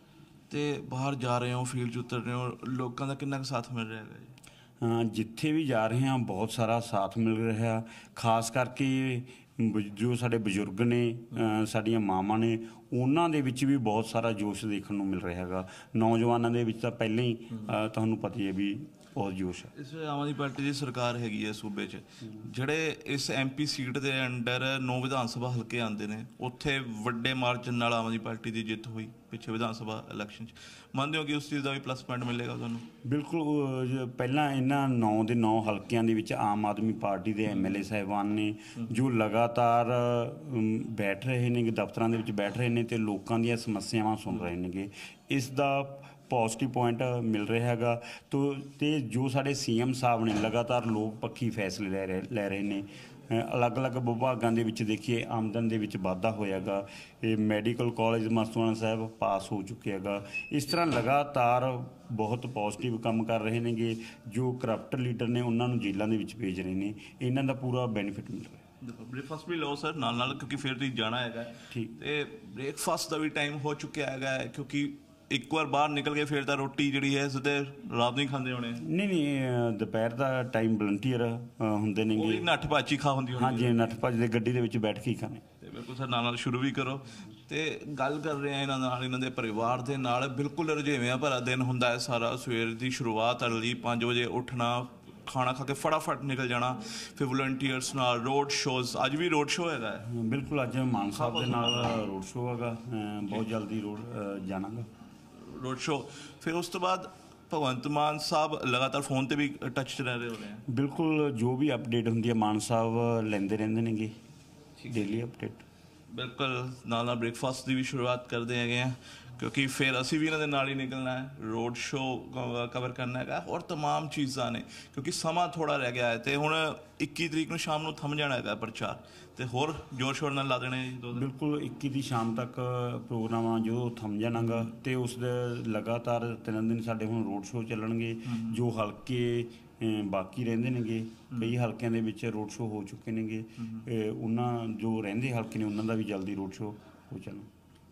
ਤੇ ਬਾਹਰ ਜਾ ਰਹੇ ਹੋ, ਫੀਲਡ 'ਚ ਉਤਰ ਰਹੇ ਹੋ, ਲੋਕਾਂ ਦਾ ਕਿੰਨਾ ਕੁ ਸਾਥ ਮਿਲ ਰਿਹਾ ਹੈਗਾ ਜੀ? ਅ, ਜਿੱਥੇ ਵੀ ਜਾ ਰਹੇ ਹਾਂ ਬਹੁਤ ਸਾਰਾ ਸਾਥ ਮਿਲ ਰਿਹਾ, ਖਾਸ ਕਰਕੇ ਬ- ਜੋ ਸਾਡੇ ਬਜ਼ੁਰਗ ਨੇ, ਅ, ਸਾਡੀਆਂ ਮਾਵਾਂ ਨੇ, ਉਹਨਾਂ ਦੇ ਵਿੱਚ ਵੀ ਬਹੁਤ ਸਾਰਾ ਜੋਸ਼ ਦੇਖਣ ਨੂੰ ਮਿਲ ਰਿਹਾ ਹੈਗਾ। ਨੌਜਵਾਨਾਂ ਦੇ ਵਿੱਚ ਤਾਂ ਪਹਿਲਾਂ ਹੀ ਅ, ਤੁਹਾਨੂੰ ਪਤਾ ਹੀ ਹੈ ਵੀ ਬਹੁਤ ਜੋਸ਼ ਹੈ। ਇਸ ਵੇਲੇ ਆਮ ਆਦਮੀ ਪਾਰਟੀ ਦੀ ਸਰਕਾਰ ਹੈਗੀ ਹੈ ਸੂਬੇ 'ਚ, ਜਿਹੜੇ ਇਸ ਐਮਪੀ ਸੀਟ ਦੇ ਅੰਡਰ ਨੌ ਵਿਧਾਨ ਸਭਾ ਹਲਕੇ ਆਉਂਦੇ ਨੇ, ਉੱਥੇ ਵੱਡੇ ਮਾਰਜਨ ਨਾਲ ਆਮ ਆਦਮੀ ਪਾਰਟੀ ਦੀ ਜਿੱਤ ਹੋਈ ਪਿੱਛੇ ਵਿਧਾਨ ਸਭਾ ਇਲੈਕਸ਼ਨ 'ਚ। ਮੰਨਦੇ ਹੋ ਕਿ ਉਸ ਚੀਜ਼ ਦਾ ਵੀ ਪਲੱਸ ਪੁਆਇੰਟ ਮਿਲੇਗਾ ਤੁਹਾਨੂੰ? ਬਿਲਕੁਲ। ਅਹ ਜ- ਪਹਿਲਾਂ ਇਹਨਾਂ ਨੌ ਦੇ ਨੌ ਹਲਕਿਆਂ ਦੇ ਵਿੱਚ ਆਮ ਆਦਮੀ ਪਾਰਟੀ ਦੇ ਐਮ ਐਲ ਏ ਸਾਹਿਬਾਨ ਨੇ ਜੋ ਲਗਾਤਾਰ ਅਮ, ਬੈਠ ਰਹੇ ਨੇ, ਦਫ਼ਤਰਾਂ ਦੇ ਵਿੱਚ ਬੈਠ ਰਹੇ ਨੇ ਅਤੇ ਲੋਕਾਂ ਦੀਆਂ ਸਮੱਸਿਆਵਾਂ ਸੁਣ ਰਹੇ ਨੇਗੇ। ਇਸ ਦਾ ਪੋਜ਼ਿਟਿਵ ਪੁਆਇੰਟ ਮਿਲ ਰਿਹਾ ਹੈਗਾ। ਤੋ ਅਤੇ ਜੋ ਸਾਡੇ ਸੀ ਐਮ ਸਾਹਿਬ ਨੇ ਲਗਾਤਾਰ ਲੋਕ ਪੱਖੀ ਫੈਸਲੇ ਲੈ ਰਹੇ ਲੈ ਰਹੇ ਨੇ। ਅ, ਅਲੱਗ-ਅਲੱਗ ਵਿਭਾਗਾਂ ਦੇ ਵਿੱਚ ਦੇਖੀਏ ਆਮਦਨ ਦੇ ਵਿੱਚ ਵਾਧਾ ਹੋਇਆਗਾ। ਇਹ medical college Mastuana Sahib pass ਹੋ ਚੁੱਕਿਆ ਹੈਗਾ। ਇਸ ਤਰ੍ਹਾਂ ਲਗਾਤਾਰ ਬਹੁਤ ਪੋਜ਼ਿਟਿਵ ਕੰਮ ਕਰ ਰਹੇ ਨੇਗੇ। ਜੋ ਕਰਪਟ ਲੀਡਰ ਨੇ ਉਹਨਾਂ ਨੂੰ ਜੇਲ੍ਹਾਂ ਦੇ ਵਿੱਚ ਭੇਜ ਰਹੇ ਨੇ, ਇਹਨਾਂ ਦਾ ਪੂਰਾ ਬੈਨੀਫਿਟ ਮਿਲ ਰਿਹਾ। ਦੇਖੋ ਬ੍ਰੇਕਫਾਸਟ ਵੀ ਲਓ ਸਰ ਨਾਲ ਨਾਲ, ਕਿਉਂਕਿ ਫਿਰ ਤੁਸੀਂ ਜਾਣਾ ਹੈਗਾ। ਠੀਕ। ਤੇ ਬ੍ਰੇਕਫਾਸਟ ਦਾ ਵੀ ਟਾਈਮ ਹੋ ਚੁੱਕਿਆ ਹੈਗਾ, ਕਿਉਂਕਿ ਇੱਕ ਵਾਰ ਬਾਹਰ ਨਿਕਲ ਕੇ ਫਿਰ ਤਾਂ ਰੋਟੀ ਜਿਹੜੀ ਹੈ ਸਿੱਧੇ ਰਾਤ ਨੂੰ ਹੀ ਖਾਂਦੇ ਹੋਣੇ? ਨਹੀਂ ਨਹੀਂ, ਅ, ਦੁਪਹਿਰ ਦਾ ਟਾਈਮ ਵਲੰਟੀਅਰ ਹੁੰਦੇ ਉਹ ਵੀ ਨੇਗੇ। ਨੱਠ ਭਾਜੀ ਖਾ ਹੁੰਦੀ ਹੋਣੀ? ਹਾਂਜੀ, ਨੱਠ ਭੱਜ ਦੇ ਗੱਡੀ ਦੇ ਵਿੱਚ ਬੈਠ ਕੇ ਹੀ ਖਾਣੇ। ਤੇ ਬਿਲਕੁਲ ਸਰ, ਨਾਲ ਨਾਲ ਸ਼ੁਰੂ ਵੀ ਕਰੋ। ਤੇ ਗੱਲ ਕਰ ਰਹੇ ਆ ਇਹਨਾਂ ਨਾਲ, ਇਹਨਾਂ ਦੇ ਪਰਿਵਾਰ ਦੇ ਨਾਲ। ਬਿਲਕੁਲ ਰੁਝੇਵਿਆਂ ਭਰਾ ਦਿਨ ਹੁੰਦਾ ਹੈ ਸਾਰਾ। ਸਵੇਰ ਦੀ ਸ਼ੁਰੂਆਤ ਅਰਲੀ ਪੰਜ ਵਜੇ ਉੱਠਣਾ, ਖਾਣਾ ਖਾ ਕੇ ਫਟਾਫਟ ਨਿਕਲ ਜਾਣਾ, ਫਿਰ ਵਲੰਟੀਅਰਸ ਨਾਲ ਰੋਡ ਸ਼ੋਜ਼। ਅੱਜ ਵੀ ਰੋਡ ਸ਼ੋਅ ਹੈਗਾ ਹੈ? ਬਿਲਕੁਲ, ਅੱਜ ਮਾਨ ਸਾਹਿਬ ਦੇ ਨਾਲ ਰੋਡ ਸ਼ੋਅ ਹੈਗਾ। ਅ, ਬਹੁਤ ਜਲਦੀ ਰੋਡ ਅ, ਜਾਣਾਗਾ ਰੋਡ ਸ਼ੋਅ। ਫਿਰ ਉਸ ਤੋਂ ਬਾਅਦ ਭਗਵੰਤ ਮਾਨ ਸਾਹਿਬ ਲਗਾਤਾਰ ਫੋਨ ਤੇ ਵੀ ਟੱਚ 'ਚ ਰਹਿ ਰਹੇ ਹੋਣੇ ਆ? ਬਿਲਕੁਲ, ਜੋ ਵੀ ਅਪਡੇਟ ਹੁੰਦੀ ਹੈ ਮਾਨ ਸਾਹਿਬ ਲੈਂਦੇ ਰਹਿੰਦੇ ਨੇਗੇ, ਡੇਲੀ ਅਪਡੇਟ। ਬਿਲਕੁਲ, ਨਾਲ ਨਾਲ ਬ੍ਰੇਕਫਾਸਟ ਦੀ ਵੀ ਸ਼ੁਰੂਆਤ ਕਰਦੇ ਹੈਗੇ ਆ, ਕਿਉਂਕਿ ਫਿਰ ਅਸੀਂ ਵੀ ਇਹਨਾਂ ਦੇ ਨਾਲ ਹੀ ਨਿਕਲਣਾ ਹੈ, ਰੋਡ ਸ਼ੋਅ ਕਵਰ ਕਰਨਾ ਹੈਗਾ, ਔਰ ਤਮਾਮ ਚੀਜ਼ਾਂ ਨੇ, ਕਿਉਂਕਿ ਸਮਾਂ ਥੋੜ੍ਹਾ ਰਹਿ ਗਿਆ ਹੈ। ਅਤੇ ਹੁਣ ਇੱਕੀ ਤਰੀਕ ਨੂੰ ਸ਼ਾਮ ਨੂੰ ਥੰਮ ਜਾਣਾ ਹੈਗਾ ਪ੍ਰਚਾਰ, ਅਤੇ ਹੋਰ ਜ਼ੋਰ ਸ਼ੋਰ ਨਾਲ ਲਾ ਦੇਣੇ ਜੀ ਦੋ ਦਿਨ। ਬਿਲਕੁਲ, ਇੱਕੀ ਦੀ ਸ਼ਾਮ ਤੱਕ ਪ੍ਰੋਗਰਾਮ ਆ ਜੋ ਥੰਮ ਜਾਣਾਗਾ, ਅਤੇ ਉਸ ਦੇ ਲਗਾਤਾਰ ਤਿੰਨ ਦਿਨ ਸਾਡੇ ਹੁਣ ਰੋਡ ਸ਼ੋਅ ਚੱਲਣਗੇ। ਜੋ ਹਲਕੇ ਅ, ਬਾਕੀ ਰਹਿੰਦੇ ਨੇਗੇ, ਕਈ ਹਲਕਿਆਂ ਦੇ ਵਿੱਚ ਰੋਡ ਸ਼ੋਅ ਹੋ ਚੁੱਕੇ ਨੇਗੇ। ਅ, ਉਹਨਾਂ ਜੋ ਰਹਿੰਦੇ ਹਲਕੇ ਨੇ ਉਹਨਾਂ ਦਾ ਵੀ ਜਲਦੀ ਰੋਡ ਸ਼ੋਅ ਹੋ ਜਾਣਾ।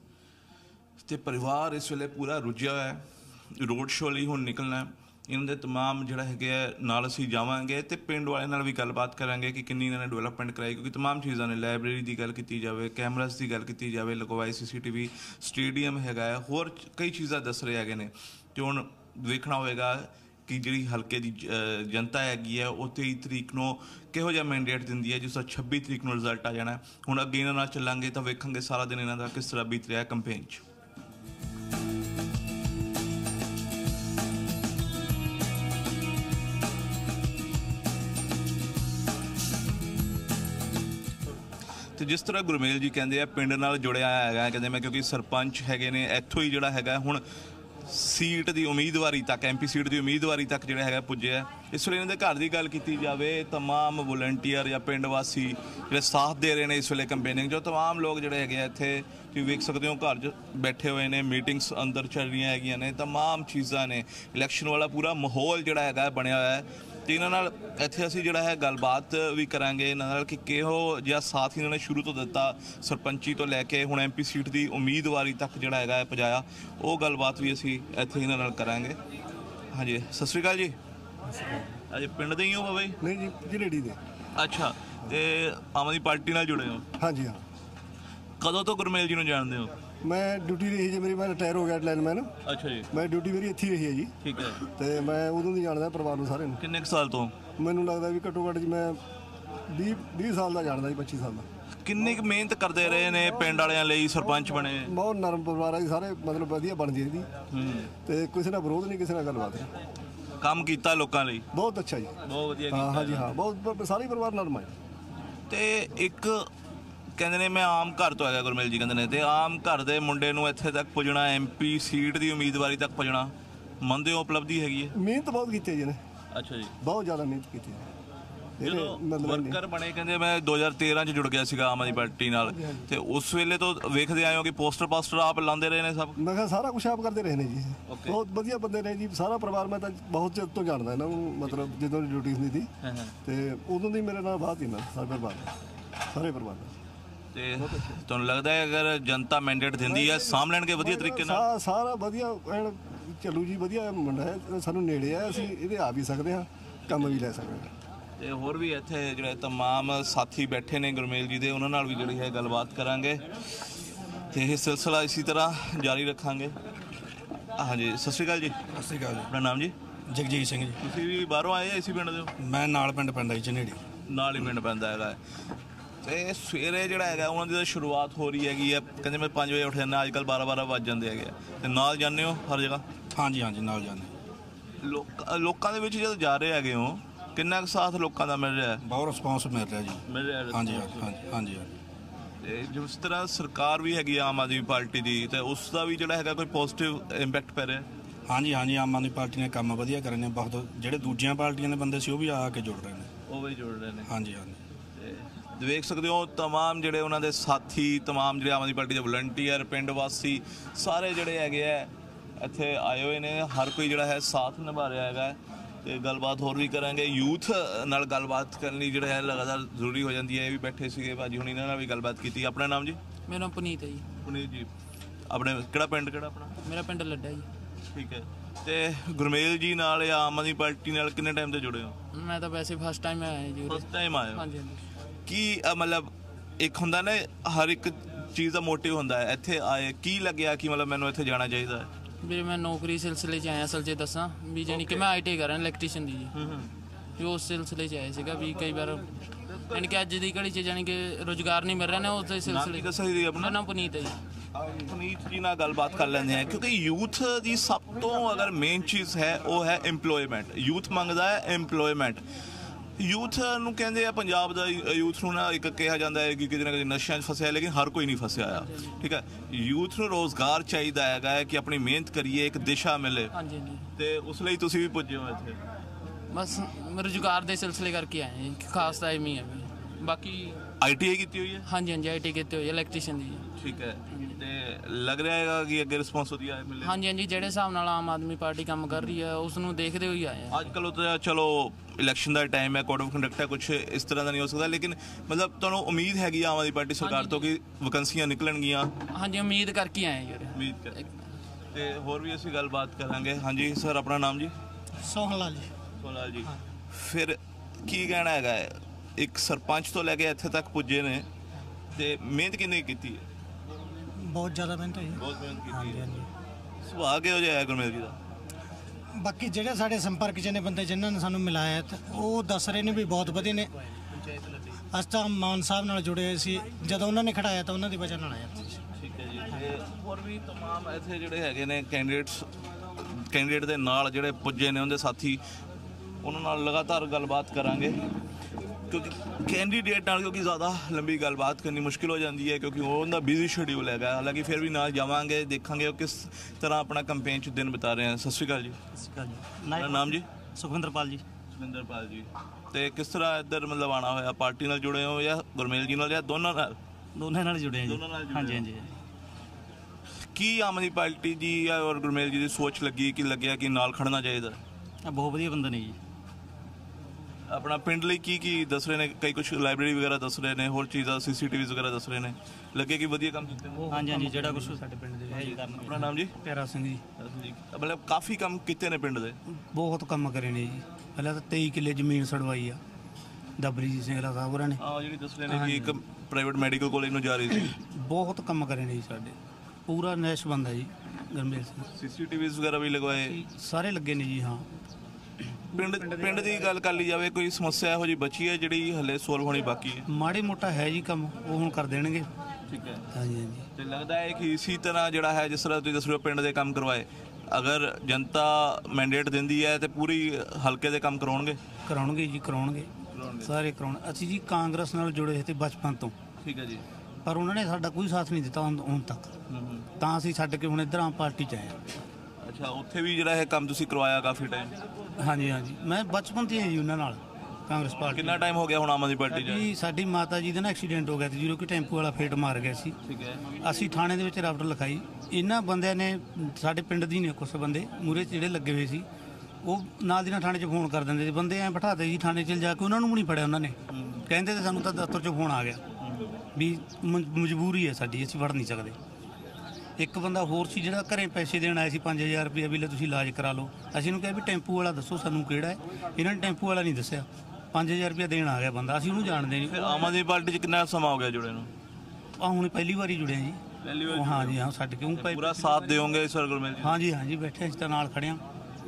ਅਤੇ ਪਰਿਵਾਰ ਇਸ ਵੇਲੇ ਪੂਰਾ ਰੁੱਝਿਆ ਹੋਇਆ ਹੈ, ਰੋਡ ਸ਼ੋਅ ਲਈ ਹੁਣ ਨਿਕਲਣਾ ਹੈ। ਇਹਨਾਂ ਦੇ ਤਮਾਮ ਜਿਹੜਾ ਹੈਗੇ ਆ ਨਾਲ ਅਸੀਂ ਜਾਵਾਂਗੇ, ਅਤੇ ਪਿੰਡ ਵਾਲਿਆਂ ਨਾਲ ਵੀ ਗੱਲਬਾਤ ਕਰਾਂਗੇ ਕਿ ਕਿੰਨੀ ਇਹਨਾਂ ਨੇ ਡਿਵੈਲਪਮੈਂਟ ਕਰਾਈ, ਕਿਉਂਕਿ ਤਮਾਮ ਚੀਜ਼ਾਂ ਨੇ। ਲਾਇਬ੍ਰੇਰੀ ਦੀ ਗੱਲ ਕੀਤੀ ਜਾਵੇ, ਕੈਮਰਾਸ ਦੀ ਗੱਲ ਕੀਤੀ ਜਾਵੇ, ਲਗਵਾਏ ਸੀ ਸੀ ਟੀ ਵੀ, ਸਟੇਡੀਅਮ ਹੈਗਾ ਹੈ, ਹੋਰ ਕਈ ਚੀਜ਼ਾਂ ਦੱਸ ਰਹੇ ਹੈਗੇ ਨੇ। ਅਤੇ ਹੁਣ ਵੇਖਣਾ ਹੋਵੇਗਾ ਕਿ ਜਿਹੜੀ ਹਲਕੇ ਦੀ ਜ- ਜਨਤਾ ਹੈਗੀ ਹੈ ਉਹ ਤੇਈ ਤਰੀਕ ਨੂੰ ਕਿਹੋ ਜਿਹਾ ਮੈਂਡੇਟ ਦਿੰਦੀ ਹੈ, ਜਿਸ ਦਾ ਛੱਬੀ ਤਰੀਕ ਨੂੰ ਰਿਜ਼ਲਟ ਆ ਜਾਣਾ। ਹੁਣ ਅੱਗੇ ਇਹਨਾਂ ਨਾਲ ਚੱਲਾਂਗੇ ਤਾਂ ਵੇਖਾਂਗੇ ਸਾਰਾ ਦਿਨ ਇਹਨਾਂ ਦਾ ਕਿਸ ਤਰ੍ਹਾਂ ਬੀਤ ਰਿਹਾ ਕੰਪੇਨ 'ਚ। ਤੇ ਜਿਸ ਤਰ੍ਹਾਂ ਗੁਰਮੇਲ ਜੀ ਕਹਿੰਦੇ ਆ ਪਿੰਡ ਨਾਲ ਜੁੜਿਆ ਹੈਗਾ, ਕਹਿੰਦੇ ਮੈਂ ਕਿਉਂਕਿ ਸਰਪੰਚ ਹੈਗੇ ਨੇ ਇੱਥੋਂ ਹੀ ਜਿਹੜਾ ਹੈਗਾ ਹੁਣ ਸੀਟ ਦੀ ਉਮੀਦਵਾਰੀ ਤੱਕ, ਐਮਪੀ ਸੀਟ ਦੀ ਉਮੀਦਵਾਰੀ ਤੱਕ ਜਿਹੜਾ ਹੈਗਾ ਪੁੱਜਿਆ। ਇਸ ਵੇਲੇ ਇਹਨਾਂ ਦੇ ਘਰ ਦੀ ਗੱਲ ਕੀਤੀ ਜਾਵੇ, ਤਮਾਮ ਵੋਲੰਟੀਅਰ ਜਾਂ ਪਿੰਡ ਵਾਸੀ ਜਿਹੜੇ ਸਾਥ ਦੇ ਰਹੇ ਨੇ ਇਸ ਵੇਲੇ ਕੰਪੇਨਿੰਗ 'ਚ, ਤਮਾਮ ਲੋਕ ਜਿਹੜੇ ਹੈਗੇ ਆ ਇੱਥੇ ਤੁਸੀਂ ਵੇਖ ਸਕਦੇ ਹੋ ਘਰ 'ਚ ਬੈਠੇ ਹੋਏ ਨੇ, ਮੀਟਿੰਗਸ ਅੰਦਰ ਚੱਲ ਰਹੀਆਂ ਹੈਗੀਆਂ ਨੇ, ਤਮਾਮ ਚੀਜ਼ਾਂ ਨੇ। ਇਲੈਕਸ਼ਨ ਵਾਲਾ ਪੂਰਾ ਮਾਹੌਲ ਜਿਹੜਾ ਹੈਗਾ ਬਣਿਆ ਹੋਇਆ ਹੈ ਤੇ ਇਹਨਾਂ ਨਾਲ ਇੱਥੇ ਅਸੀਂ ਜਿਹੜਾ ਹੈ ਗੱਲਬਾਤ ਵੀ ਕਰਾਂਗੇ ਇਹਨਾਂ ਨਾਲ ਕਿ ਕਿਹੋ ਜਿਹਾ ਸਾਥ ਇਹਨਾਂ ਨੇ ਸ਼ੁਰੂ ਤੋਂ ਦਿੱਤਾ, ਸਰਪੰਚੀ ਤੋਂ ਲੈ ਕੇ ਹੁਣ ਐਮਪੀ ਸੀਟ ਦੀ ਉਮੀਦਵਾਰੀ ਤੱਕ ਜਿਹੜਾ ਹੈਗਾ ਪਹੁੰਚਾਇਆ, ਉਹ ਗੱਲਬਾਤ ਵੀ ਅਸੀਂ ਇੱਥੇ ਇਹਨਾਂ ਨਾਲ ਕਰਾਂਗੇ। ਹਾਂਜੀ, ਸਤਿ ਸ਼੍ਰੀ ਅਕਾਲ ਜੀ। ਅਜੇ ਪਿੰਡ ਦੇ ਹੀ ਹੋ ਬਾਬਾ ਜੀ? ਨਹੀਂ ਜੀ, ਜਨੇੜੀ ਦੇ। ਅੱਛਾ, ਤੇ ਆਮ ਆਦਮੀ ਪਾਰਟੀ ਨਾਲ ਜੁੜੇ ਹੋ? ਹਾਂਜੀ ਹਾਂ। ਕਦੋਂ ਤੋਂ ਗੁਰਮੇਲ ਜੀ ਨੂੰ ਜਾਣਦੇ ਹੋ? ਮੈਂ ਡਿਊਟੀ ਰਹੀ ਜੀ ਮੇਰੀ, ਮੈਂ ਰਿਟਾਇਰ ਹੋ ਗਿਆ ਲਾਈਨਮੈਨ। ਅੱਛਾ ਜੀ। ਮੈਂ ਡਿਊਟੀ ਮੇਰੀ ਇੱਥੇ ਹੀ ਰਹੀ ਹੈ ਜੀ। ਠੀਕ ਹੈ। ਤੇ ਮੈਂ ਉਦੋਂ ਦੀ ਜਾਣਦਾ ਪਰਿਵਾਰ ਨੂੰ, ਸਾਰੇ ਨੂੰ। ਕਿੰਨੇ ਕੁ ਸਾਲ ਤੋਂ? ਮੈਨੂੰ ਲੱਗਦਾ ਵੀ ਘੱਟੋ ਘੱਟ ਜੀ ਮੈਂ ਵੀਹ ਵੀਹ ਸਾਲ ਦਾ ਜਾਣਦਾ ਜੀ, ਪੱਚੀ ਸਾਲ ਦਾ। ਕਿੰਨੀ ਕੁ ਮਿਹਨਤ ਕਰਦੇ ਰਹੇ ਨੇ ਪਿੰਡ ਵਾਲਿਆਂ ਲਈ, ਸਰਪੰਚ ਬਣੇ? ਬਹੁਤ ਨਰਮ ਪਰਿਵਾਰ ਹੈ ਜੀ, ਸਾਰੇ ਮਤਲਬ ਵਧੀਆ ਬਣਦੀ ਇਹਦੀ ਤੇ ਕਿਸੇ ਨਾਲ ਵਿਰੋਧ ਨਹੀਂ, ਕਿਸੇ ਨਾਲ ਗੱਲਬਾਤ ਨਹੀਂ। ਕੰਮ ਕੀਤਾ ਲੋਕਾਂ ਲਈ ਬਹੁਤ ਅੱਛਾ ਜੀ, ਬਹੁਤ ਵਧੀਆ ਹਾਂ। ਕੀਤਾ। ਹਾਂਜੀ ਹਾਂ, ਬਹੁਤ ਸਾਰੇ ਪਰਿਵਾਰ ਨਰਮ ਹੈ। ਤੇ ਇੱਕ ਕਹਿੰਦੇ ਨੇ ਮੈਂ ਆਮ ਘਰ ਤੋਂ ਹੈਗਾ, ਗੁਰਮੇਲ ਜੀ ਕਹਿੰਦੇ ਨੇ, ਤੇ ਆਮ ਘਰ ਦੇ ਮੁੰਡੇ ਨੂੰ ਇੱਥੇ ਤੱਕ ਪੁੱਜਣਾ, ਐਮਪੀ ਸੀਟ ਦੀ ਉਮੀਦਵਾਰੀ ਤੱਕ ਪੁੱਜਣਾ, ਮੰਨਦੇ ਹੋ ਉਪਲਬਧੀ ਹੈਗੀ ਹੈ? ਮਿਹਨਤ ਬਹੁਤ ਕੀਤੀ ਹੈ ਜੀ ਇਹਨੇ। ਅੱਛਾ ਜੀ। ਬਹੁਤ ਜ਼ਿਆਦਾ ਮਿਹਨਤ ਕੀਤੀ ਹੈ। ਜਦੋਂ ਵਰਕਰ ਬਣੇ, ਕਹਿੰਦੇ ਮੈਂ ਦੋ ਹਜ਼ਾਰ ਤੇਰਾਂ 'ਚ ਜੁੜ ਗਿਆ ਸੀਗਾ ਆਮ ਆਦਮੀ ਪਾਰਟੀ ਨਾਲ, ਤੇ ਉਸ ਵੇਲੇ ਤੋਂ ਵੇਖਦੇ ਆਏ ਹੋ ਕਿ ਪੋਸਟਰ ਪਾਸਟਰ ਆਪ ਲਾਉਂਦੇ ਰਹੇ ਨੇ ਸਭ? ਮੈਂ ਕਿਹਾ ਸਾਰਾ ਕੁਝ ਆਪ ਕਰਦੇ ਰਹੇ ਨੇ ਜੀ। ਬਹੁਤ ਵਧੀਆ ਬੰਦੇ ਨੇ ਜੀ, ਸਾਰਾ ਪਰਿਵਾਰ। ਮੈਂ ਤਾਂ ਬਹੁਤ ਚਿਰ ਤੋਂ ਜਾਣਦਾ ਇਹਨਾਂ ਨੂੰ, ਮਤਲਬ ਜਦੋਂ ਦੀ ਡਿਊਟੀ ਹੁੰਦੀ ਸੀ ਤੇ ਉਦੋਂ ਦੀ ਮੇਰੇ ਨਾਲ ਬਾਤ ਹੀ ਨਾ ਸਾਰੇ ਪਰਿਵਾਰ ਸਾਰੇ ਪਰਿਵਾਰ। ਤੇ ਤੁਹਾਨੂੰ ਲੱਗਦਾ ਹੈ ਅਗਰ ਜਨਤਾ ਮੈਂਡੇਟ ਦਿੰਦੀ ਹੈ ਸਾਂਭ ਲੈਣਗੇ ਵਧੀਆ ਤਰੀਕੇ ਨਾਲ? ਸਾਰਾ ਵਧੀਆ ਐਨ ਚੱਲੂ ਜੀ, ਵਧੀਆ ਮੁੰਡਾ ਹੈ, ਸਾਨੂੰ ਨੇੜੇ ਆ, ਅਸੀਂ ਇਹਦੇ ਆ ਵੀ ਸਕਦੇ ਹਾਂ, ਕੰਮ ਵੀ ਲੈ ਸਕਦੇ ਹਾਂ। ਤੇ ਹੋਰ ਵੀ ਇੱਥੇ ਜਿਹੜੇ ਤਮਾਮ ਸਾਥੀ ਬੈਠੇ ਨੇ ਗੁਰਮੇਲ ਜੀ ਦੇ, ਉਹਨਾਂ ਨਾਲ ਵੀ ਜਿਹੜੀ ਹੈ ਗੱਲਬਾਤ ਕਰਾਂਗੇ ਤੇ ਇਹ ਸਿਲਸਿਲਾ ਇਸੇ ਤਰ੍ਹਾਂ ਜਾਰੀ ਰੱਖਾਂਗੇ। ਹਾਂਜੀ, ਸਤਿ ਸ਼੍ਰੀ ਅਕਾਲ ਜੀ। ਸਤਿ ਸ਼੍ਰੀ ਅਕਾਲ ਜੀ। ਆਪਣਾ ਨਾਮ ਜੀ? ਜਗਜੀਤ ਸਿੰਘ ਜੀ। ਤੁਸੀਂ ਵੀ ਬਾਹਰੋਂ ਆਏ ਇਸੇ ਪਿੰਡ ਦੇ ਹੋ? ਮੈਂ ਨਾਲ ਪਿੰਡ ਪੈਂਦਾ ਜੀ, ਝਨੇੜੀ ਨਾਲ ਹੀ ਪਿੰਡ ਪੈਂਦਾ ਹੈਗਾ। ਤੇ ਸਵੇਰੇ ਜਿਹੜਾ ਹੈਗਾ ਉਹਨਾਂ ਦੀ ਤਾਂ ਸ਼ੁਰੂਆਤ ਹੋ ਰਹੀ ਹੈਗੀ ਹੈ, ਕਹਿੰਦੇ ਮੈਂ ਪੰਜ ਵਜੇ ਉੱਠ ਜਾਂਦਾ, ਅੱਜ ਕੱਲ੍ਹ ਬਾਰਾਂ ਬਾਰਾਂ ਵੱਜ ਜਾਂਦੇ ਹੈਗੇ, ਤੇ ਨਾਲ ਜਾਂਦੇ ਹੋ ਹਰ ਜਗ੍ਹਾ? ਹਾਂਜੀ ਹਾਂਜੀ, ਨਾਲ ਜਾਂਦੇ। ਲੋਕ ਲੋਕਾਂ ਦੇ ਵਿੱਚ ਜਦੋਂ ਜਾ ਰਹੇ ਹੈਗੇ ਹੋ, ਕਿੰਨਾ ਕੁ ਸਾਥ ਲੋਕਾਂ ਦਾ ਮਿਲ ਰਿਹਾ? ਬਹੁਤ ਰਿਸਪੌਂਸ ਮਿਲ ਰਿਹਾ ਜੀ। ਮਿਲ ਰਿਹਾ? ਹਾਂਜੀ ਹਾਂਜੀ ਹਾਂਜੀ। ਤੇ ਜਿਸ ਤਰ੍ਹਾਂ ਸਰਕਾਰ ਵੀ ਹੈਗੀ ਆਮ ਆਦਮੀ ਪਾਰਟੀ ਦੀ, ਤੇ ਉਸ ਦਾ ਵੀ ਜਿਹੜਾ ਹੈਗਾ ਕੋਈ ਪੋਜ਼ਿਟਿਵ ਇੰਪੈਕਟ ਪੈ ਰਿਹਾ? ਹਾਂਜੀ ਹਾਂਜੀ, ਆਮ ਆਦਮੀ ਪਾਰਟੀ ਨੇ ਕੰਮ ਵਧੀਆ ਕਰੇ ਨੇ ਬਹੁਤ। ਜਿਹੜੇ ਦੂਜੀਆਂ ਪਾਰਟੀਆਂ ਦੇ ਬੰਦੇ ਸੀ ਉਹ ਵੀ ਆ ਕੇ ਜੁੜ ਰਹੇ ਨੇ। ਉਹ ਵੀ ਜੁੜ ਰਹੇ ਨੇ? ਹਾਂਜੀ ਹਾਂਜੀ। ਤੇ ਵੇਖ ਸਕਦੇ ਹੋ ਤਮਾਮ ਜਿਹੜੇ ਉਹਨਾਂ ਦੇ ਸਾਥੀ, ਤਮਾਮ ਜਿਹੜੇ ਆਮ ਆਦਮੀ ਪਾਰਟੀ ਦੇ ਵਲੰਟੀਅਰ, ਪਿੰਡ ਵਾਸੀ, ਸਾਰੇ ਜਿਹੜੇ ਹੈਗੇ ਆ ਇੱਥੇ ਆਏ ਹੋਏ ਨੇ। ਹਰ ਕੋਈ ਜਿਹੜਾ ਹੈ ਸਾਥ ਨਿਭਾ ਰਿਹਾ ਹੈਗਾ। ਤੇ ਗੱਲਬਾਤ ਹੋਰ ਵੀ ਕਰਾਂਗੇ। ਯੂਥ ਨਾਲ ਗੱਲਬਾਤ ਕਰਨ ਲਈ ਜਿਹੜਾ ਹੈ ਲਗਾਤਾਰ ਜ਼ਰੂਰੀ ਹੋ ਜਾਂਦੀ ਹੈ। ਇਹ ਵੀ ਬੈਠੇ ਸੀਗੇ ਭਾਜੀ ਹੁਣ, ਇਹਨਾਂ ਨਾਲ ਵੀ ਗੱਲਬਾਤ ਕੀਤੀ। ਆਪਣਾ ਨਾਮ ਜੀ? ਮੇਰਾ ਨਾਮ ਪੁਨੀਤ ਹੈ ਜੀ। ਪੁਨੀਤ ਜੀ, ਆਪਣੇ ਕਿਹੜਾ ਪਿੰਡ? ਕਿਹੜਾ ਆਪਣਾ? ਮੇਰਾ ਪਿੰਡ ਲੱਡਾ ਜੀ। ਠੀਕ ਹੈ। ਤੇ ਗੁਰਮੇਲ ਜੀ ਨਾਲ ਜਾਂ ਆਮ ਆਦਮੀ ਪਾਰਟੀ ਨਾਲ ਕਿੰਨੇ ਟਾਈਮ ਤੋਂ ਜੁੜੇ ਹੋ? ਮੈਂ ਤਾਂ ਵੈਸੇ ਫਸਟ ਟਾਈਮ ਆਇਆ ਜੀ। ਫਸਟ ਟਾਈਮ ਆਏ ਹੋ? ਹਾਂਜੀ ਹਾਂਜੀ। ਕੀ ਅ, ਮਤਲਬ ਇੱਕ ਹੁੰਦਾ ਨਾ ਹਰ ਇੱਕ ਚੀਜ਼ ਦਾ ਮੋਟਿਵ ਹੁੰਦਾ ਹੈ, ਇੱਥੇ ਆਏ ਕੀ ਲੱਗਿਆ ਕਿ ਮਤਲਬ ਮੈਨੂੰ ਇੱਥੇ ਜਾਣਾ ਚਾਹੀਦਾ ਹੈ? ਵੀਰੇ ਮੈਂ ਨੌਕਰੀ ਸਿਲਸਿਲੇ 'ਚ ਆਇਆ ਅਸਲ 'ਚ ਦੱਸਾਂ ਵੀ, ਜਾਣੀ ਕਿ ਮੈਂ ਆਈ ਟੀ ਕਰ ਰਿਹਾ ਇਲੈਕਟ੍ਰੀਸ਼ੀਅਨ ਦੀ ਜੀ। ਵੀ ਉਸ ਸਿਲਸਿਲੇ 'ਚ ਆਇਆ ਸੀਗਾ ਵੀ ਕਈ ਵਾਰ ਯਾਨੀ ਕਿ ਅੱਜ ਦੀ ਘੜੀ 'ਚ ਜਾਣੀ ਕਿ ਰੁਜ਼ਗਾਰ ਨਹੀਂ ਮਿਲ ਰਿਹਾ ਨੇ, ਉਸ ਦੇ ਸਿਲਸਿਲੇ। ਸਹੀ ਆਪਣਾ ਨਾਮ ਪੁਨੀਤ ਹੈ ਜੀ। ਪੁਨੀਤ ਜੀ ਨਾਲ ਗੱਲਬਾਤ ਕਰ ਲੈਂਦੇ ਹਾਂ, ਕਿਉਂਕਿ ਯੂਥ ਦੀ ਸਭ ਤੋਂ ਅਗਰ ਮੇਨ ਚੀਜ਼ ਹੈ ਉਹ ਹੈ ਏਮਪਲੋਇਮੈਂਟ। ਯੂਥ ਮੰਗਦਾ ਹੈ ਏਮਪਲੋਇਮੈਂਟ। ਯੂਥ ਨੂੰ ਕਹਿੰਦੇ ਆ, ਪੰਜਾਬ ਦਾ ਯੂਥ ਨੂੰ ਨਾ ਇੱਕ ਕਿਹਾ ਜਾਂਦਾ ਹੈ ਕਿ ਕਿਤੇ ਨਾ ਕਿਤੇ ਨਸ਼ਿਆਂ 'ਚ ਫਸਿਆ, ਲੇਕਿਨ ਹਰ ਕੋਈ ਨਹੀਂ ਫਸਿਆ ਆ। ਠੀਕ ਹੈ, ਯੂਥ ਨੂੰ ਰੋਜ਼ਗਾਰ ਚਾਹੀਦਾ ਹੈਗਾ ਹੈ ਕਿ ਆਪਣੀ ਮਿਹਨਤ ਕਰੀਏ, ਇੱਕ ਦਿਸ਼ਾ ਮਿਲੇ। ਹਾਂਜੀ ਹਾਂਜੀ। ਤੇ ਉਸ ਲਈ ਤੁਸੀਂ ਵੀ ਪੁੱਜੇ ਹੋ ਇੱਥੇ? ਬਸ ਰੁਜ਼ਗਾਰ ਦੇ ਸਿਲਸਿਲੇ ਕਰਕੇ ਆਏ ਜੀ, ਖਾਸ ਤਾਂ ਐਵੇਂ ਹੀ ਹੈ ਵੀ। ਬਾਕੀ ਆਈ ਟੀ ਆਈ ਕੀਤੀ ਹੋਈ ਹੈ? ਹਾਂਜੀ ਹਾਂਜੀ, ਆਈ ਟੀ ਕੀਤੀ ਹੋਈ ਹੈ ਇਲੈਕਟ੍ਰੀਸ਼ੀਅਨ ਦੀ। ਠੀਕ ਹੈ। ਤੇ ਲੱਗ ਰਿਹਾ ਹੈਗਾ ਕਿ ਅੱਗੇ ਰਿਸਪੌਂਸ ਵਧੀਆ ਮਿਲੇ? ਹਾਂਜੀ ਹਾਂਜੀ, ਜਿਹੜੇ ਹਿਸਾਬ ਨਾਲ ਆਮ ਆਦਮੀ ਪਾਰਟੀ ਕੰਮ ਕਰ ਰਹੀ ਹੈ ਉਸ ਨੂੰ ਦੇਖਦੇ ਹੋਈ ਆਏ ਆ। ਅੱਜ ਕੱਲ੍ਹ ਤਾਂ ਚਲੋ ਇਲੈਕਸ਼ਨ ਦਾ ਟਾਈਮ ਹੈ, ਕੋਡ ਆਫ ਕੰਡਕਟ ਹੈ, ਕੁਛ ਇਸ ਤਰ੍ਹਾਂ ਦਾ ਨਹੀਂ ਹੋ ਸਕਦਾ, ਲੇਕਿਨ ਮਤਲਬ ਤੁਹਾਨੂੰ ਉਮੀਦ ਹੈਗੀ ਆਮ ਆਦਮੀ ਪਾਰਟੀ ਸਰਕਾਰ ਤੋਂ ਕਿ ਵੈਕੈਂਸੀਆਂ ਨਿਕਲਣਗੀਆਂ? ਹਾਂਜੀ, ਉਮੀਦ ਕਰਕੇ ਆਏ ਜਿਹੜੇ। ਉਮੀਦ ਕਰ। ਤੇ ਹੋਰ ਵੀ ਅਸੀਂ ਗੱਲਬਾਤ ਕਰਾਂਗੇ। ਹਾਂਜੀ ਸਰ, ਆਪਣਾ ਨਾਮ ਜੀ? ਸੋਹਣ ਲਾਲ ਜੀ। ਸੋਹਣ ਲਾਲ ਜੀ, ਫਿਰ ਕੀ ਕਹਿਣਾ ਹੈਗਾ ਹੈ, ਇੱਕ ਸਰਪੰਚ ਤੋਂ ਲੈ ਕੇ ਇੱਥੇ ਤੱਕ ਪੁੱਜੇ ਨੇ, ਤੇ ਮਿਹਨਤ ਕਿੰਨੀ ਕੀਤੀ ਹੈ? ਬਹੁਤ ਜ਼ਿਆਦਾ ਮਿਹਨਤ ਹੋਈ। ਬਹੁਤ ਮਿਹਨਤ ਕੀਤੀ ਹਾਂਜੀ ਹੈ। ਹਾਂਜੀ। ਸੁਭਾਅ ਕਿਹੋ ਜਿਹਾ ਹੈ ਗੁਰਮੇਲ ਜੀ ਦਾ? ਬਾਕੀ ਜਿਹੜੇ ਸਾਡੇ ਸੰਪਰਕ 'ਚ ਨੇ ਬੰਦੇ ਜਿਨ੍ਹਾਂ ਨੇ ਸਾਨੂੰ ਮਿਲਾਇਆ ਤੇ ਉਹ ਦੱਸ ਰਹੇ ਨੇ ਵੀ ਬਹੁਤ ਵਧੀਆ ਨੇ। ਅਸੀਂ ਤਾਂ ਮਾਨ ਸਾਹਿਬ ਨਾਲ ਜੁੜੇ ਹੋਏ ਸੀ, ਜਦੋਂ ਉਹਨਾਂ ਨੇ ਖੜਾਇਆ ਤਾਂ ਉਹਨਾਂ ਦੀ ਵਜ੍ਹਾ ਨਾਲ ਆਇਆ। ਠੀਕ ਹੈ ਜੀ। ਤੇ ਹੋਰ ਵੀ ਤਮਾਮ ਇੱਥੇ ਜਿਹੜੇ ਹੈਗੇ ਨੇ ਕੈਂਡੀਡੇਟਸ ਕੈਂਡੀਡੇਟ ਦੇ ਨਾਲ ਜਿਹੜੇ ਪੁੱਜੇ ਨੇ ਉਹਦੇ ਸਾਥੀ, ਉਹਨਾਂ ਨਾਲ ਲਗਾਤਾਰ ਗੱਲਬਾਤ ਕਰਾਂਗੇ ਕਿਉਂਕਿ ਕੈਂਡੀਡੇਟ ਨਾਲ ਕਿਉਂਕਿ ਜ਼ਿਆਦਾ ਲੰਬੀ ਗੱਲਬਾਤ ਕਰਨੀ ਮੁਸ਼ਕਿਲ ਹੋ ਜਾਂਦੀ ਹੈ ਕਿਉਂਕਿ ਉਹਦਾ ਬਿਜ਼ੀ ਸ਼ਡਿਊਲ ਹੈਗਾ। ਹਾਲਾਂਕਿ ਫਿਰ ਵੀ ਨਾਲ ਜਾਵਾਂਗੇ, ਦੇਖਾਂਗੇ ਉਹ ਕਿਸ ਤਰ੍ਹਾਂ ਆਪਣਾ ਕੰਪੇਨ 'ਚ ਦਿਨ ਬਿਤਾ ਰਹੇ ਹਨ। ਸਤਿ ਸ਼੍ਰੀ ਅਕਾਲ ਜੀ। ਸਤਿ ਸ਼੍ਰੀ ਅਕਾਲ ਜੀ। ਮੇਰਾ ਨਾਮ ਜੀ? ਸੁਖਵਿੰਦਰਪਾਲ ਜੀ। ਸੁਖਵਿੰਦਰਪਾਲ ਜੀ। ਤੇ ਕਿਸ ਤਰ੍ਹਾਂ ਇੱਧਰ ਮਤਲਬ ਆਉਣਾ ਹੋਇਆ? ਪਾਰਟੀ ਨਾਲ ਜੁੜੇ ਹੋ ਜਾਂ ਗੁਰਮੇਲ ਜੀ ਨਾਲ ਜਾਂ ਦੋਨਾਂ ਨਾਲ? ਦੋਨਾਂ ਨਾਲ ਜੁੜੇ ਹਾਂ ਜੀ। ਦੋਨਾਂ ਨਾਲ ਜੁੜੇ ਹਾਂਜੀ ਹਾਂਜੀ। ਕੀ ਆਮ ਆਦਮੀ ਪਾਰਟੀ ਜੀ ਔਰ ਗੁਰਮੇਲ ਜੀ ਦੀ ਸੋਚ ਲੱਗੀ ਕਿ ਲੱਗਿਆ ਕਿ ਨਾਲ ਖੜਨਾ ਚਾਹੀਦਾ? ਬਹੁਤ ਵਧੀਆ ਬੰਦੇ ਨੇ ਜੀ। ਆਪਣਾ ਪਿੰਡ ਲਈ ਕੀ ਕੀ ਦੱਸ ਰਹੇ ਨੇ? ਕਈ ਕੁਝ ਲਾਇਬ੍ਰੇਰੀ ਵਗੈਰਾ ਦੱਸ ਰਹੇ ਨੇ, ਹੋਰ ਚੀਜ਼ਾਂ ਸੀਸੀਟੀਵੀ ਵਗੈਰਾ ਦੱਸ ਰਹੇ ਨੇ। ਲੱਗੇ ਕਿ ਵਧੀਆ ਕੰਮ ਕੀਤੇ ਨੇ? ਹਾਂਜੀ ਹਾਂਜੀ, ਜਿਹੜਾ ਕੁਝ ਸਾਡੇ ਪਿੰਡ ਦੇ ਹੈ ਜੀ ਕਰਨ। ਆਪਣਾ ਨਾਮ ਜੀ? ਪਿਆਰਾ ਸਿੰਘ ਜੀ। ਮਤਲਬ ਕਾਫੀ ਕੰਮ ਕੀਤੇ ਨੇ ਪਿੰਡ ਦੇ? ਬਹੁਤ ਕੰਮ ਕਰੇ ਨੇ ਜੀ। ਪਹਿਲਾਂ ਤਾਂ ਤੇਈ ਕਿੱਲੇ ਜ਼ਮੀਨ ਛਡਵਾਈ ਆ ਦਬਰੀ ਜੀ ਸਿੰਘਲਾ ਸਾਹਿਬ ਹੋਰਾਂ ਨੇ। ਹਾਂ, ਜਿਹੜੀ ਦੱਸ ਰਹੇ ਨੇ ਕਿ ਇੱਕ ਪ੍ਰਾਈਵੇਟ ਮੈਡੀਕਲ ਕਾਲਜ ਨੂੰ ਜਾ ਰਹੀ ਸੀ। ਬਹੁਤ ਕੰਮ ਕਰੇ ਨੇ ਜੀ ਸਾਡੇ। ਪੂਰਾ ਨੈਸ਼ ਬੰਦਾ ਜੀ ਗੁਰਮੇਲ ਸਿੰਘ। ਸੀਸੀਟੀਵੀ ਵਗੈਰਾ ਵੀ ਲਗਵਾਏ? ਸਾਰੇ ਲੱਗੇ ਨੇ ਜੀ। ਹਾਂ, ਪਿੰਡ ਪਿੰਡ ਦੀ ਗੱਲ ਕਰ ਲਈ ਜਾਵੇ, ਕੋਈ ਸਮੱਸਿਆ ਇਹੋ ਜਿਹੀ ਬਚੀ ਹੈ ਜਿਹੜੀ ਹਲੇ ਸੋਲਵ ਹੋਣੀ ਬਾਕੀ ਹੈ? ਮਾੜੇ ਮੋਟਾ ਹੈ ਜੀ ਕੰਮ, ਉਹ ਹੁਣ ਕਰ ਦੇਣਗੇ। ਠੀਕ ਹੈ। ਹਾਂਜੀ ਹਾਂਜੀ। ਤੇ ਲੱਗਦਾ ਹੈ ਕਿ ਇਸੇ ਤਰ੍ਹਾਂ ਜਿਹੜਾ ਹੈ ਜਿਸ ਤਰ੍ਹਾਂ ਤੁਸੀਂ ਦੱਸ ਰਹੇ ਹੋ ਪਿੰਡ ਦੇ ਕੰਮ ਕਰਵਾਏ, ਅਗਰ ਜਨਤਾ ਮੈਂਡੇਟ ਦਿੰਦੀ ਹੈ ਤੇ ਪੂਰੀ ਹਲਕੇ ਦੇ ਕੰਮ ਕਰਾਉਣਗੇ? ਕਰਾਉਣਗੇ ਜੀ, ਕਰਾਉਣਗੇ ਸਾਰੇ ਕਰਾਉਣ। ਅਸੀਂ ਜੀ ਕਾਂਗਰਸ ਨਾਲ ਜੁੜੇ ਤੇ ਬਚਪਨ ਤੋਂ। ਠੀਕ ਹੈ ਜੀ। ਪਰ ਉਹਨਾਂ ਨੇ ਸਾਡਾ ਕੋਈ ਸਾਥ ਨਹੀਂ ਦਿੱਤਾ ਹੁਣ ਹੁਣ ਤੱਕ, ਤਾਂ ਅਸੀਂ ਛੱਡ ਕੇ ਹੁਣ ਇੱਧਰ ਆਮ ਪਾਰਟੀ 'ਚ ਆਏ ਹਾਂ। ਅੱਛਾ, ਉੱਥੇ ਵੀ ਜਿਹੜਾ ਇਹ ਕੰਮ ਤੁਸੀਂ ਕਰਵਾਇਆ ਕਾਫੀ ਟਾਈਮ? ਹਾਂਜੀ ਹਾਂਜੀ, ਮੈਂ ਬਚਪਨ ਤੋਂ ਹੀ ਜੀ ਉਹਨਾਂ ਨਾਲ ਕਾਂਗਰਸ ਪਾਰਟੀ। ਕਿੰਨਾ ਟਾਈਮ ਹੋ ਗਿਆ ਹੁਣ ਆਮ ਆਦਮੀ ਪਾਰਟੀ 'ਚ? ਜੀ ਸਾਡੀ ਮਾਤਾ ਜੀ ਦਾ ਨਾ ਐਕਸੀਡੈਂਟ ਹੋ ਗਿਆ ਸੀ ਜਦੋਂ ਕਿ ਟੈਂਪੂ ਵਾਲਾ ਫੇਟ ਮਾਰ ਗਿਆ ਸੀ। ਠੀਕ ਹੈ। ਅਸੀਂ ਥਾਣੇ ਦੇ ਵਿੱਚ ਰਿਪੋਰਟ ਲਿਖਾਈ। ਇਹਨਾਂ ਬੰਦਿਆਂ ਨੇ, ਸਾਡੇ ਪਿੰਡ ਦੀ ਨੇ ਕੁਛ ਬੰਦੇ ਮੂਹਰੇ ਜਿਹੜੇ ਲੱਗੇ ਹੋਏ ਸੀ, ਉਹ ਨਾਲ ਦੀ ਨਾਲ ਥਾਣੇ 'ਚ ਫੋਨ ਕਰ ਦਿੰਦੇ ਸੀ। ਬੰਦੇ ਐਂ ਬਿਠਾਦੇ ਜੀ ਥਾਣੇ 'ਚ ਜਾ ਕੇ, ਉਹਨਾਂ ਨੂੰ ਵੀ ਨਹੀਂ ਫੜਿਆ ਉਹਨਾਂ ਨੇ। ਕਹਿੰਦੇ ਤੇ ਸਾਨੂੰ ਤਾਂ ਦਫ਼ਤਰ 'ਚੋਂ ਫੋਨ ਆ ਗਿਆ ਵੀ ਮਜਬੂਰੀ ਹੈ ਸਾਡੀ, ਅਸੀਂ ਫੜ ਨਹੀਂ ਸਕਦੇ। ਇੱਕ ਬੰਦਾ ਹੋਰ ਸੀ ਜਿਹੜਾ ਘਰੇ ਪੈਸੇ ਦੇਣ ਆਇਆ ਸੀ ਪੰਜ ਹਜ਼ਾਰ ਰੁਪਇਆ ਵੀ ਲੈ ਤੁਸੀਂ ਇਲਾਜ ਕਰਾ ਲਓ। ਅਸੀਂ ਉਹਨੂੰ ਕਿਹਾ ਵੀ ਟੈਂਪੂ ਵਾਲਾ ਦੱਸੋ ਸਾਨੂੰ ਕਿਹੜਾ ਹੈ। ਇਹਨਾਂ ਨੇ ਟੈਂਪੂ ਵਾਲਾ ਨਹੀਂ ਦੱਸਿਆ। ਪੰਜ ਹਜ਼ਾਰ ਰੁਪਇਆ ਦੇਣ ਆ ਗਿਆ ਬੰਦਾ, ਅਸੀਂ ਉਹਨੂੰ ਜਾਣਦੇ ਨਹੀਂ। ਫਿਰ ਆਮ ਆਦਮੀ ਪਾਰਟੀ 'ਚ ਕਿੰਨਾ ਸਮਾਂ ਹੋ ਗਿਆ ਜੁੜੇ ਨੂੰ? ਆ ਹੁਣ ਪਹਿਲੀ ਵਾਰੀ ਜੁੜਿਆ ਜੀ। ਪਹਿਲੀ ਵਾਰ? ਹਾਂ ਜੀ ਹਾਂ, ਛੱਡ ਕੇ ਪੂਰਾ ਸਾਥ ਦਿਓਗੇ ਸਰ ਗੁਰਮੇਲ ਜੀ? ਹਾਂਜੀ ਹਾਂਜੀ, ਬੈਠੇ ਅਸੀਂ ਤਾਂ ਨਾਲ ਖੜਿਆ।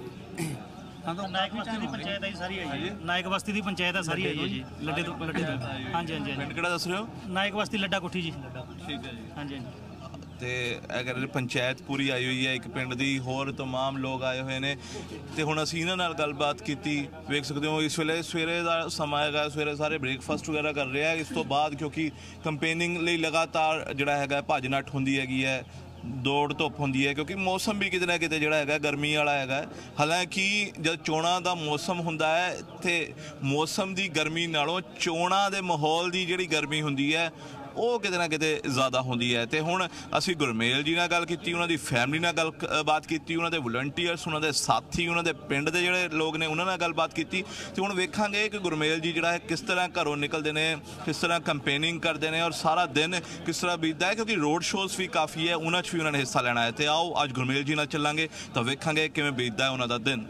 ਨਾਇਕ ਬਸਤੀ ਦੀ ਪੰਚਾਇਤ ਹੈ ਸਾਰੀ ਹੈ ਜੀ। ਨਾਇਕ ਬਸਤੀ ਦੀ ਪੰਚਾਇਤ ਹੈ ਸਾਰੀ ਹੈ ਜੀ। ਲੱਡੇ ਤੋਂ ਲੱਡੇ ਤੋਂ। ਹਾਂਜੀ ਹਾਂਜੀ। ਪਿੰਡ ਕਿਹੜਾ ਦੱਸ ਰਹੇ ਹੋ? ਨਾਇਕ ਬਸਤੀ ਲੱਡਾ ਕੋਠੀ ਜੀ। ਠੀਕ ਹੈ ਜੀ। ਹਾਂਜੀ ਹਾਂਜੀ। ਤੇ ਅਗਰ ਪੰਚਾਇਤ ਪੂਰੀ ਆਈ ਹੋਈ ਹੈ ਇੱਕ ਪਿੰਡ ਦੀ, ਹੋਰ ਤਮਾਮ ਲੋਕ ਆਏ ਹੋਏ ਨੇ ਤੇ ਹੁਣ ਅਸੀਂ ਇਹਨਾਂ ਨਾਲ ਗੱਲਬਾਤ ਕੀਤੀ। ਵੇਖ ਸਕਦੇ ਹੋ ਇਸ ਵੇਲੇ ਸਵੇਰੇ ਦਾ ਸਮਾਂ ਹੈਗਾ, ਸਵੇਰੇ ਸਾਰੇ ਬ੍ਰੇਕਫਾਸਟ ਵਗੈਰਾ ਕਰ ਰਹੇ ਆ। ਇਸ ਤੋਂ ਬਾਅਦ ਕਿਉਂਕਿ ਕੰਪੇਨਿੰਗ ਲਈ ਲਗਾਤਾਰ ਜਿਹੜਾ ਹੈਗਾ ਭੱਜ ਨੱਠ ਹੁੰਦੀ ਹੈਗੀ ਹੈ, ਦੌੜ ਧੁੱਪ ਹੁੰਦੀ ਹੈ ਕਿਉਂਕਿ ਮੌਸਮ ਵੀ ਕਿਤੇ ਨਾ ਕਿਤੇ ਜਿਹੜਾ ਹੈਗਾ ਗਰਮੀ ਵਾਲਾ ਹੈਗਾ। ਹਾਲਾਂਕਿ ਜਦ ਚੋਣਾਂ ਦਾ ਮੌਸਮ ਹੁੰਦਾ ਹੈ ਤੇ ਮੌਸਮ ਦੀ ਗਰਮੀ ਨਾਲੋਂ ਚੋਣਾਂ ਦੇ ਮਾਹੌਲ ਦੀ ਜਿਹੜੀ ਗਰਮੀ ਹੁੰਦੀ ਹੈ ਉਹ ਕਿਤੇ ਨਾ ਕਿਤੇ ਜ਼ਿਆਦਾ ਹੁੰਦੀ ਹੈ। ਤੇ ਹੁਣ ਅਸੀਂ ਗੁਰਮੇਲ ਜੀ ਨਾਲ ਗੱਲ ਕੀਤੀ, ਉਹਨਾਂ ਦੀ ਫੈਮਿਲੀ ਨਾਲ ਗੱਲ ਬਾਤ ਕੀਤੀ, ਉਹਨਾਂ ਦੇ ਵਲੰਟੀਅਰਸ, ਉਹਨਾਂ ਦੇ ਸਾਥੀ, ਉਹਨਾਂ ਦੇ ਪਿੰਡ ਦੇ ਜਿਹੜੇ ਲੋਕ ਨੇ ਉਹਨਾਂ ਨਾਲ ਗੱਲਬਾਤ ਕੀਤੀ। ਤੇ ਹੁਣ ਵੇਖਾਂਗੇ ਕਿ ਗੁਰਮੇਲ ਜੀ ਜਿਹੜਾ ਹੈ ਕਿਸ ਤਰ੍ਹਾਂ ਘਰੋਂ ਨਿਕਲਦੇ ਨੇ, ਕਿਸ ਤਰ੍ਹਾਂ ਕੰਪੇਨਿੰਗ ਕਰਦੇ ਨੇ ਔਰ ਸਾਰਾ ਦਿਨ ਕਿਸ ਤਰ੍ਹਾਂ ਬੀਤਦਾ ਹੈ ਕਿਉਂਕਿ ਰੋਡ ਸ਼ੋਜ਼ ਵੀ ਕਾਫੀ ਹੈ, ਉਹਨਾਂ 'ਚ ਵੀ ਉਹਨਾਂ ਨੇ ਹਿੱਸਾ ਲੈਣਾ ਹੈ। ਤੇ ਆਓ ਅੱਜ ਗੁਰਮੇਲ ਜੀ ਨਾਲ ਚੱਲਾਂਗੇ ਤਾਂ ਵੇਖਾਂਗੇ ਕਿਵੇਂ ਬੀਤਦਾ ਹੈ ਉਹਨਾਂ ਦਾ ਦਿਨ।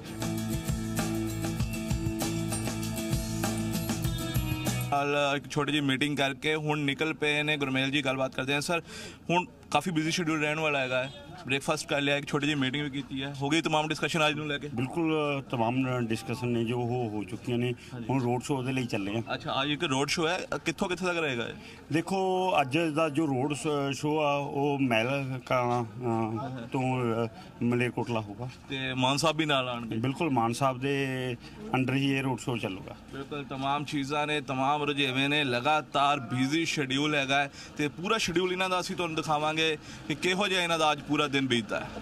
ਇੱਕ ਛੋਟੀ ਜਿਹੀ ਮੀਟਿੰਗ ਕਰਕੇ ਹੁਣ ਨਿਕਲ ਪਏ ਨੇ ਗੁਰਮੇਲ ਜੀ। ਗੱਲਬਾਤ ਕਰਦੇ हैं सर। ਹੁਣ ਕਾਫੀ ਬਿਜ਼ੀ ਸ਼ਡਿਊਲ ਰਹਿਣ ਵਾਲਾ ਹੈਗਾ ਹੈ, ब्रेकफास्ट कर लिया, एक छोटी जी मीटिंग भी की है, हो गई तमाम डिस्कशन आज ਨੂੰ ਲੈ ਕੇ? ਬਿਲਕੁਲ तमाम डिस्कशन ने जो हो हो चुकी ने। ਹੁਣ ਰੋਡ ਸ਼ੋਅ ਦੇ ਲਈ ਚੱਲੇ ਆ। ਅੱਛਾ, ਅੱਜ ਇੱਕ ਰੋਡ ਸ਼ੋਅ ਹੈ, ਕਿੱਥੋਂ ਕਿੱਥੇ ਤੱਕ ਰਹੇਗਾ? ਦੇਖੋ ਅੱਜ ਦਾ ਜੋ ਰੋਡ ਸ਼ੋਅ ਆ ਉਹ ਮਹਿਲ ਕਾਣਾ ਤੋਂ ਮਲੇਰਕੋਟਲਾ ਹੋਗਾ ਤੇ ਮਾਨ ਸਾਹਿਬ ਵੀ ਨਾਲ ਆਣਗੇ। ਬਿਲਕੁਲ ਮਾਨ ਸਾਹਿਬ ਦੇ ਅੰਡਰ ਹੀ ਇਹ ਰੋਡ ਸ਼ੋਅ ਚੱਲੂਗਾ। ਬਿਲਕੁਲ ਤਮਾਮ ਚੀਜ਼ਾਂ ਨੇ, ਤਮਾਮ ਰੁਝੇਵੇਂ ਨੇ, ਲਗਾਤਾਰ ਬਿਜ਼ੀ ਸ਼ਡਿਊਲ ਹੈਗਾ ਤੇ ਪੂਰਾ ਸ਼ਡਿਊਲ ਇਹਨਾਂ ਦਾ ਅਸੀਂ ਤੁਹਾਨੂੰ ਦਿਖਾਵਾਂਗੇ ਕਿ ਕਿਹੋ ਜਿਹਾ ਇਹਨਾਂ ਦਾ ਅੱਜ ਪੂਰਾ दिन बीतता है।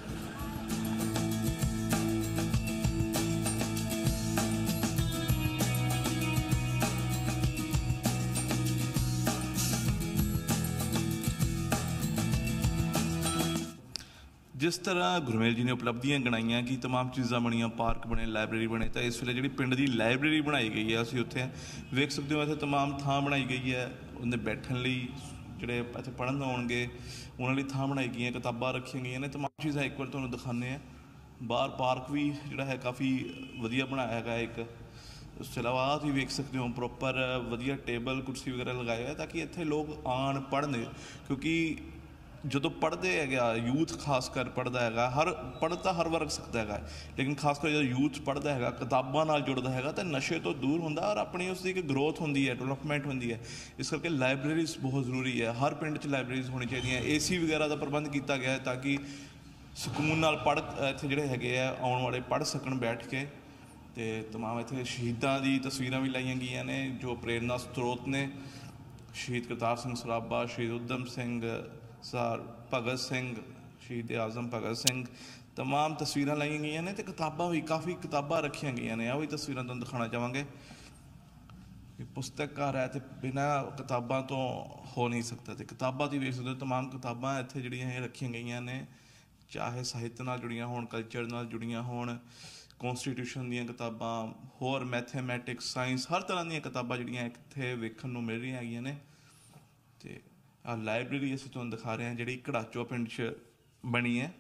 जिस तरह गुरमेल जी ने उपलब्धियां गिनाइयां कि तमाम चीज़ां बनियां, पार्क बने, लाइब्रेरी बने, तो इस वे जी पिंड की लाइब्रेरी बनाई गई है। असीं उत्थे वेख सकते हो इत्थे तमाम थां बनाई गई है, उन्हें बैठन लई ਜਿਹੜੇ ਇੱਥੇ ਪੜ੍ਹਨ ਆਉਣਗੇ ਉਹਨਾਂ ਲਈ ਥਾਂ ਬਣਾਈ ਗਈਆਂ, ਕਿਤਾਬਾਂ ਰੱਖੀਆਂ ਗਈਆਂ ਨੇ, ਤਮਾਮ ਚੀਜ਼ਾਂ ਇੱਕ ਵਾਰ ਤੁਹਾਨੂੰ ਦਿਖਾਉਂਦੇ ਹਾਂ। ਬਾਹਰ ਪਾਰਕ ਵੀ ਜਿਹੜਾ ਹੈ ਕਾਫੀ ਵਧੀਆ ਬਣਾਇਆ ਹੈਗਾ ਇੱਕ। ਉਸ ਤੋਂ ਇਲਾਵਾ ਤੁਸੀਂ ਵੇਖ ਸਕਦੇ ਹੋ ਪ੍ਰੋਪਰ ਵਧੀਆ ਟੇਬਲ ਕੁਰਸੀ ਵਗੈਰਾ ਲਗਾਏ ਹੋਏ ਤਾਂ ਕਿ ਇੱਥੇ ਲੋਕ ਆਉਣ ਪੜ੍ਹਨ, ਕਿਉਂਕਿ ਜਦੋਂ ਪੜ੍ਹਦੇ ਹੈਗਾ ਯੂਥ ਖਾਸ ਕਰ ਪੜ੍ਹਦਾ ਹੈਗਾ, ਹਰ ਪੜ੍ਹ ਤਾਂ ਹਰ ਵਰਗ ਸਕਦਾ ਹੈਗਾ, ਲੇਕਿਨ ਖਾਸ ਕਰ ਜਦੋਂ ਯੂਥ ਪੜ੍ਹਦਾ ਹੈਗਾ, ਕਿਤਾਬਾਂ ਨਾਲ ਜੁੜਦਾ ਹੈਗਾ ਤਾਂ ਨਸ਼ੇ ਤੋਂ ਦੂਰ ਹੁੰਦਾ ਔਰ ਆਪਣੀ ਉਸ ਦੀ ਇੱਕ ਗਰੋਥ ਹੁੰਦੀ ਹੈ, ਡਿਵੈਲਪਮੈਂਟ ਹੁੰਦੀ ਹੈ। ਇਸ ਕਰਕੇ ਲਾਇਬ੍ਰੇਰੀਜ਼ ਬਹੁਤ ਜ਼ਰੂਰੀ ਹੈ, ਹਰ ਪਿੰਡ 'ਚ ਲਾਇਬ੍ਰੇਰੀਜ਼ ਹੋਣੀ ਚਾਹੀਦੀਆਂ। ਏ ਸੀ ਵਗੈਰਾ ਦਾ ਪ੍ਰਬੰਧ ਕੀਤਾ ਗਿਆ ਹੈ ਤਾਂ ਕਿ ਸਕੂਨ ਨਾਲ ਪੜ੍ਹ ਇੱਥੇ ਜਿਹੜੇ ਹੈਗੇ ਆ ਆਉਣ ਵਾਲੇ ਪੜ੍ਹ ਸਕਣ ਬੈਠ ਕੇ। ਅਤੇ ਤਮਾਮ ਇੱਥੇ ਸ਼ਹੀਦਾਂ ਦੀ ਤਸਵੀਰਾਂ ਵੀ ਲਾਈਆਂ ਗਈਆਂ ਨੇ ਜੋ ਪ੍ਰੇਰਨਾ ਸਰੋਤ ਨੇ। ਸ਼ਹੀਦ ਕਰਤਾਰ ਸਿੰਘ ਸਰਾਭਾ, ਸ਼ਹੀਦ ਊਧਮ ਸਿੰਘ, ਸਰ ਭਗਤ ਸਿੰਘ, ਸ਼ਹੀਦ ਆਜ਼ਮ ਭਗਤ ਸਿੰਘ, ਤਮਾਮ ਤਸਵੀਰਾਂ ਲਾਈਆਂ ਗਈਆਂ ਨੇ। ਅਤੇ ਕਿਤਾਬਾਂ ਵੀ ਕਾਫੀ ਕਿਤਾਬਾਂ ਰੱਖੀਆਂ ਗਈਆਂ ਨੇ, ਆਹ ਵੀ ਤਸਵੀਰਾਂ ਤੁਹਾਨੂੰ ਦਿਖਾਉਣਾ ਚਾਹਾਂਗੇ। ਇਹ ਪੁਸਤਕ ਘਰ ਹੈ ਅਤੇ ਬਿਨਾਂ ਕਿਤਾਬਾਂ ਤੋਂ ਹੋ ਨਹੀਂ ਸਕਦਾ। ਅਤੇ ਕਿਤਾਬਾਂ ਦੀ ਵੇਖ ਸਕਦੇ ਹੋ, ਤਮਾਮ ਕਿਤਾਬਾਂ ਇੱਥੇ ਜਿਹੜੀਆਂ ਇਹ ਰੱਖੀਆਂ ਗਈਆਂ ਨੇ, ਚਾਹੇ ਸਾਹਿਤ ਨਾਲ ਜੁੜੀਆਂ ਹੋਣ, ਕਲਚਰ ਨਾਲ ਜੁੜੀਆਂ ਹੋਣ, ਕੌਂਸਟੀਟਿਊਸ਼ਨ ਦੀਆਂ ਕਿਤਾਬਾਂ, ਹੋਰ ਮੈਥੇਮੈਟਿਕਸ, ਸਾਇੰਸ, ਹਰ ਤਰ੍ਹਾਂ ਦੀਆਂ ਕਿਤਾਬਾਂ ਜਿਹੜੀਆਂ ਇੱਥੇ ਵੇਖਣ ਨੂੰ ਮਿਲ ਰਹੀਆਂ ਹੈਗੀਆਂ ਨੇ। ਅਤੇ ਆਹ ਲਾਇਬ੍ਰੇਰੀ ਅਸੀਂ ਤੁਹਾਨੂੰ ਦਿਖਾ ਰਹੇ ਹਾਂ ਜਿਹੜੀ ਘੜਾਚੋ ਪਿੰਡ 'ਚ ਬਣੀ ਹੈ।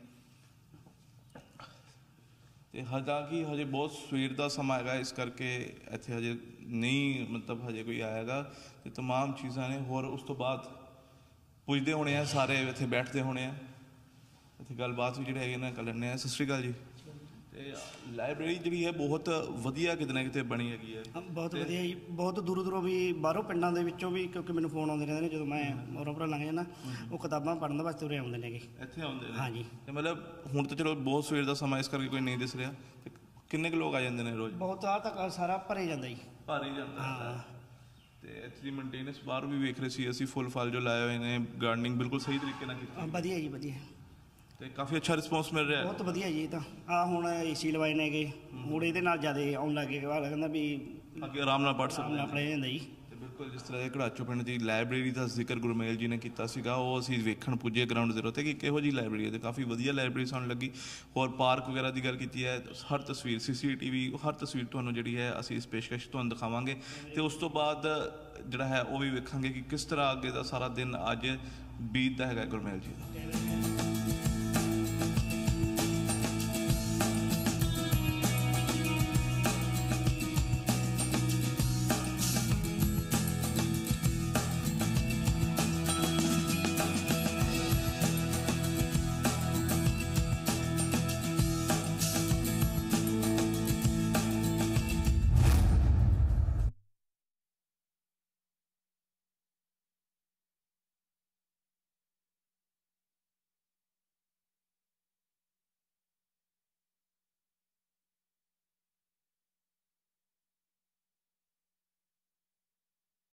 ਅਤੇ ਹਾਲਾਂਕਿ ਹਜੇ ਬਹੁਤ ਸਵੇਰ ਦਾ ਸਮਾਂ ਹੈਗਾ, ਇਸ ਕਰਕੇ ਇੱਥੇ ਹਜੇ ਨਹੀਂ ਮਤਲਬ ਹਜੇ ਕੋਈ ਆਏਗਾ। ਅਤੇ ਤਮਾਮ ਚੀਜ਼ਾਂ ਨੇ, ਹੋਰ ਉਸ ਤੋਂ ਬਾਅਦ ਪੁੱਜਦੇ ਹੋਣੇ ਆ ਸਾਰੇ, ਇੱਥੇ ਬੈਠਦੇ ਹੋਣੇ ਆ, ਇੱਥੇ ਗੱਲਬਾਤ ਵੀ ਜਿਹੜੇ ਹੈਗੇ ਨਾ ਕਰ ਲੈਂਦੇ ਆ। ਸਤਿ ਸ਼੍ਰੀ ਅਕਾਲ ਜੀ। ਅਤੇ ਲਾਇਬ੍ਰੇਰੀ ਜਿਹੜੀ ਹੈ ਬਹੁਤ ਵਧੀਆ ਕਿਤੇ ਨਾ ਕਿਤੇ ਬਣੀ ਹੈਗੀ ਹੈ। ਬਹੁਤ ਵਧੀਆ ਜੀ, ਬਹੁਤ ਦੂਰੋਂ ਦੂਰੋਂ ਵੀ, ਬਾਹਰੋਂ ਪਿੰਡਾਂ ਦੇ ਵਿੱਚੋਂ ਵੀ, ਕਿਉਂਕਿ ਮੈਨੂੰ ਫੋਨ ਆਉਂਦੇ ਰਹਿੰਦੇ ਨੇ ਜਦੋਂ ਮੈਂ ਮੋਰਾਂ ਭਰਾ ਲੰਘ ਜਾਂਦਾ, ਉਹ ਕਿਤਾਬਾਂ ਪੜ੍ਹਨ ਵਾਸਤੇ ਉਰੇ ਆਉਂਦੇ ਨੇਗੇ, ਇੱਥੇ ਆਉਂਦੇ ਨੇ। ਹਾਂਜੀ। ਅਤੇ ਮਤਲਬ ਹੁਣ ਤਾਂ ਚਲੋ ਬਹੁਤ ਸਵੇਰ ਦਾ ਸਮਾਂ, ਇਸ ਕਰਕੇ ਕੋਈ ਨਹੀਂ ਦਿਸ ਰਿਹਾ। ਅਤੇ ਕਿੰਨੇ ਕੁ ਲੋਕ ਆ ਜਾਂਦੇ ਨੇ ਰੋਜ਼? ਬਹੁਤ ਆ ਤੱਕ ਸਾਰਾ ਭਰੇ ਜਾਂਦਾ ਜੀ, ਭਰ ਹੀ ਜਾਂਦਾ। ਹਾਂ। ਅਤੇ ਇੱਥੇ ਦੀ ਮੇਨਟੇਨੈਂਸ ਬਾਹਰ ਵੀ ਵੇਖ ਰਹੇ ਸੀ ਅਸੀਂ, ਫੁੱਲ ਫਲ ਜੋ ਲਾਏ ਹੋਏ ਨੇ, ਗਾਰਡਨਿੰਗ ਬਿਲਕੁਲ ਸਹੀ ਤਰੀਕੇ ਨਾਲ ਕੀਤੀ। ਵਧੀਆ ਜੀ, ਵਧੀਆ। ਅਤੇ ਕਾਫੀ ਅੱਛਾ ਰਿਸਪੌਂਸ ਮਿਲ ਰਿਹਾ। ਬਹੁਤ ਵਧੀਆ ਜੀ। ਇਹ ਤਾਂ ਆਹ ਹੁਣ ਏ ਸੀ ਲਵਾਏ ਨੇਗੇ, ਮੁੜ ਇਹਦੇ ਨਾਲ ਜ਼ਿਆਦਾ ਆਉਣ ਲੱਗੇ, ਕਹਿੰਦਾ ਵੀ ਅੱਗੇ ਆਰਾਮ ਨਾਲ ਪੜ੍ਹ ਸਕਦੇ ਨਾਲ ਪੜ੍ਹਿਆ ਜਾਂਦਾ ਜੀ। ਅਤੇ ਬਿਲਕੁਲ ਜਿਸ ਤਰ੍ਹਾਂ ਇਹ ਘੜਾਚੋ ਪਿੰਡ ਦੀ ਲਾਇਬ੍ਰੇਰੀ ਦਾ ਜ਼ਿਕਰ ਗੁਰਮੇਲ ਜੀ ਨੇ ਕੀਤਾ ਸੀਗਾ, ਉਹ ਅਸੀਂ ਵੇਖਣ ਪੁੱਜੇ ਗਰਾਊਂਡ ਜ਼ੀਰੋ 'ਤੇ ਕਿ ਕਿਹੋ ਜਿਹੀ ਲਾਇਬ੍ਰੇਰੀ ਹੈ। ਅਤੇ ਕਾਫੀ ਵਧੀਆ ਲਾਇਬ੍ਰੇਰੀ ਸਾਨੂੰ ਲੱਗੀ। ਹੋਰ ਪਾਰਕ ਵਗੈਰਾ ਦੀ ਗੱਲ ਕੀਤੀ ਹੈ, ਹਰ ਤਸਵੀਰ ਸੀ ਸੀ ਟੀ ਵੀ, ਹਰ ਤਸਵੀਰ ਤੁਹਾਨੂੰ ਜਿਹੜੀ ਹੈ ਅਸੀਂ ਇਸ ਪੇਸ਼ਕਸ਼ ਤੁਹਾਨੂੰ ਦਿਖਾਵਾਂਗੇ। ਅਤੇ ਉਸ ਤੋਂ ਬਾਅਦ ਜਿਹੜਾ ਹੈ ਉਹ ਵੀ ਵੇਖਾਂਗੇ ਕਿ ਕਿਸ ਤਰ੍ਹਾਂ ਅੱਗੇ ਦਾ ਸਾਰਾ ਦਿਨ ਅੱਜ ਬੀਤਦਾ ਹੈਗਾ ਗੁਰਮੇਲ ਜੀ ਦਾ।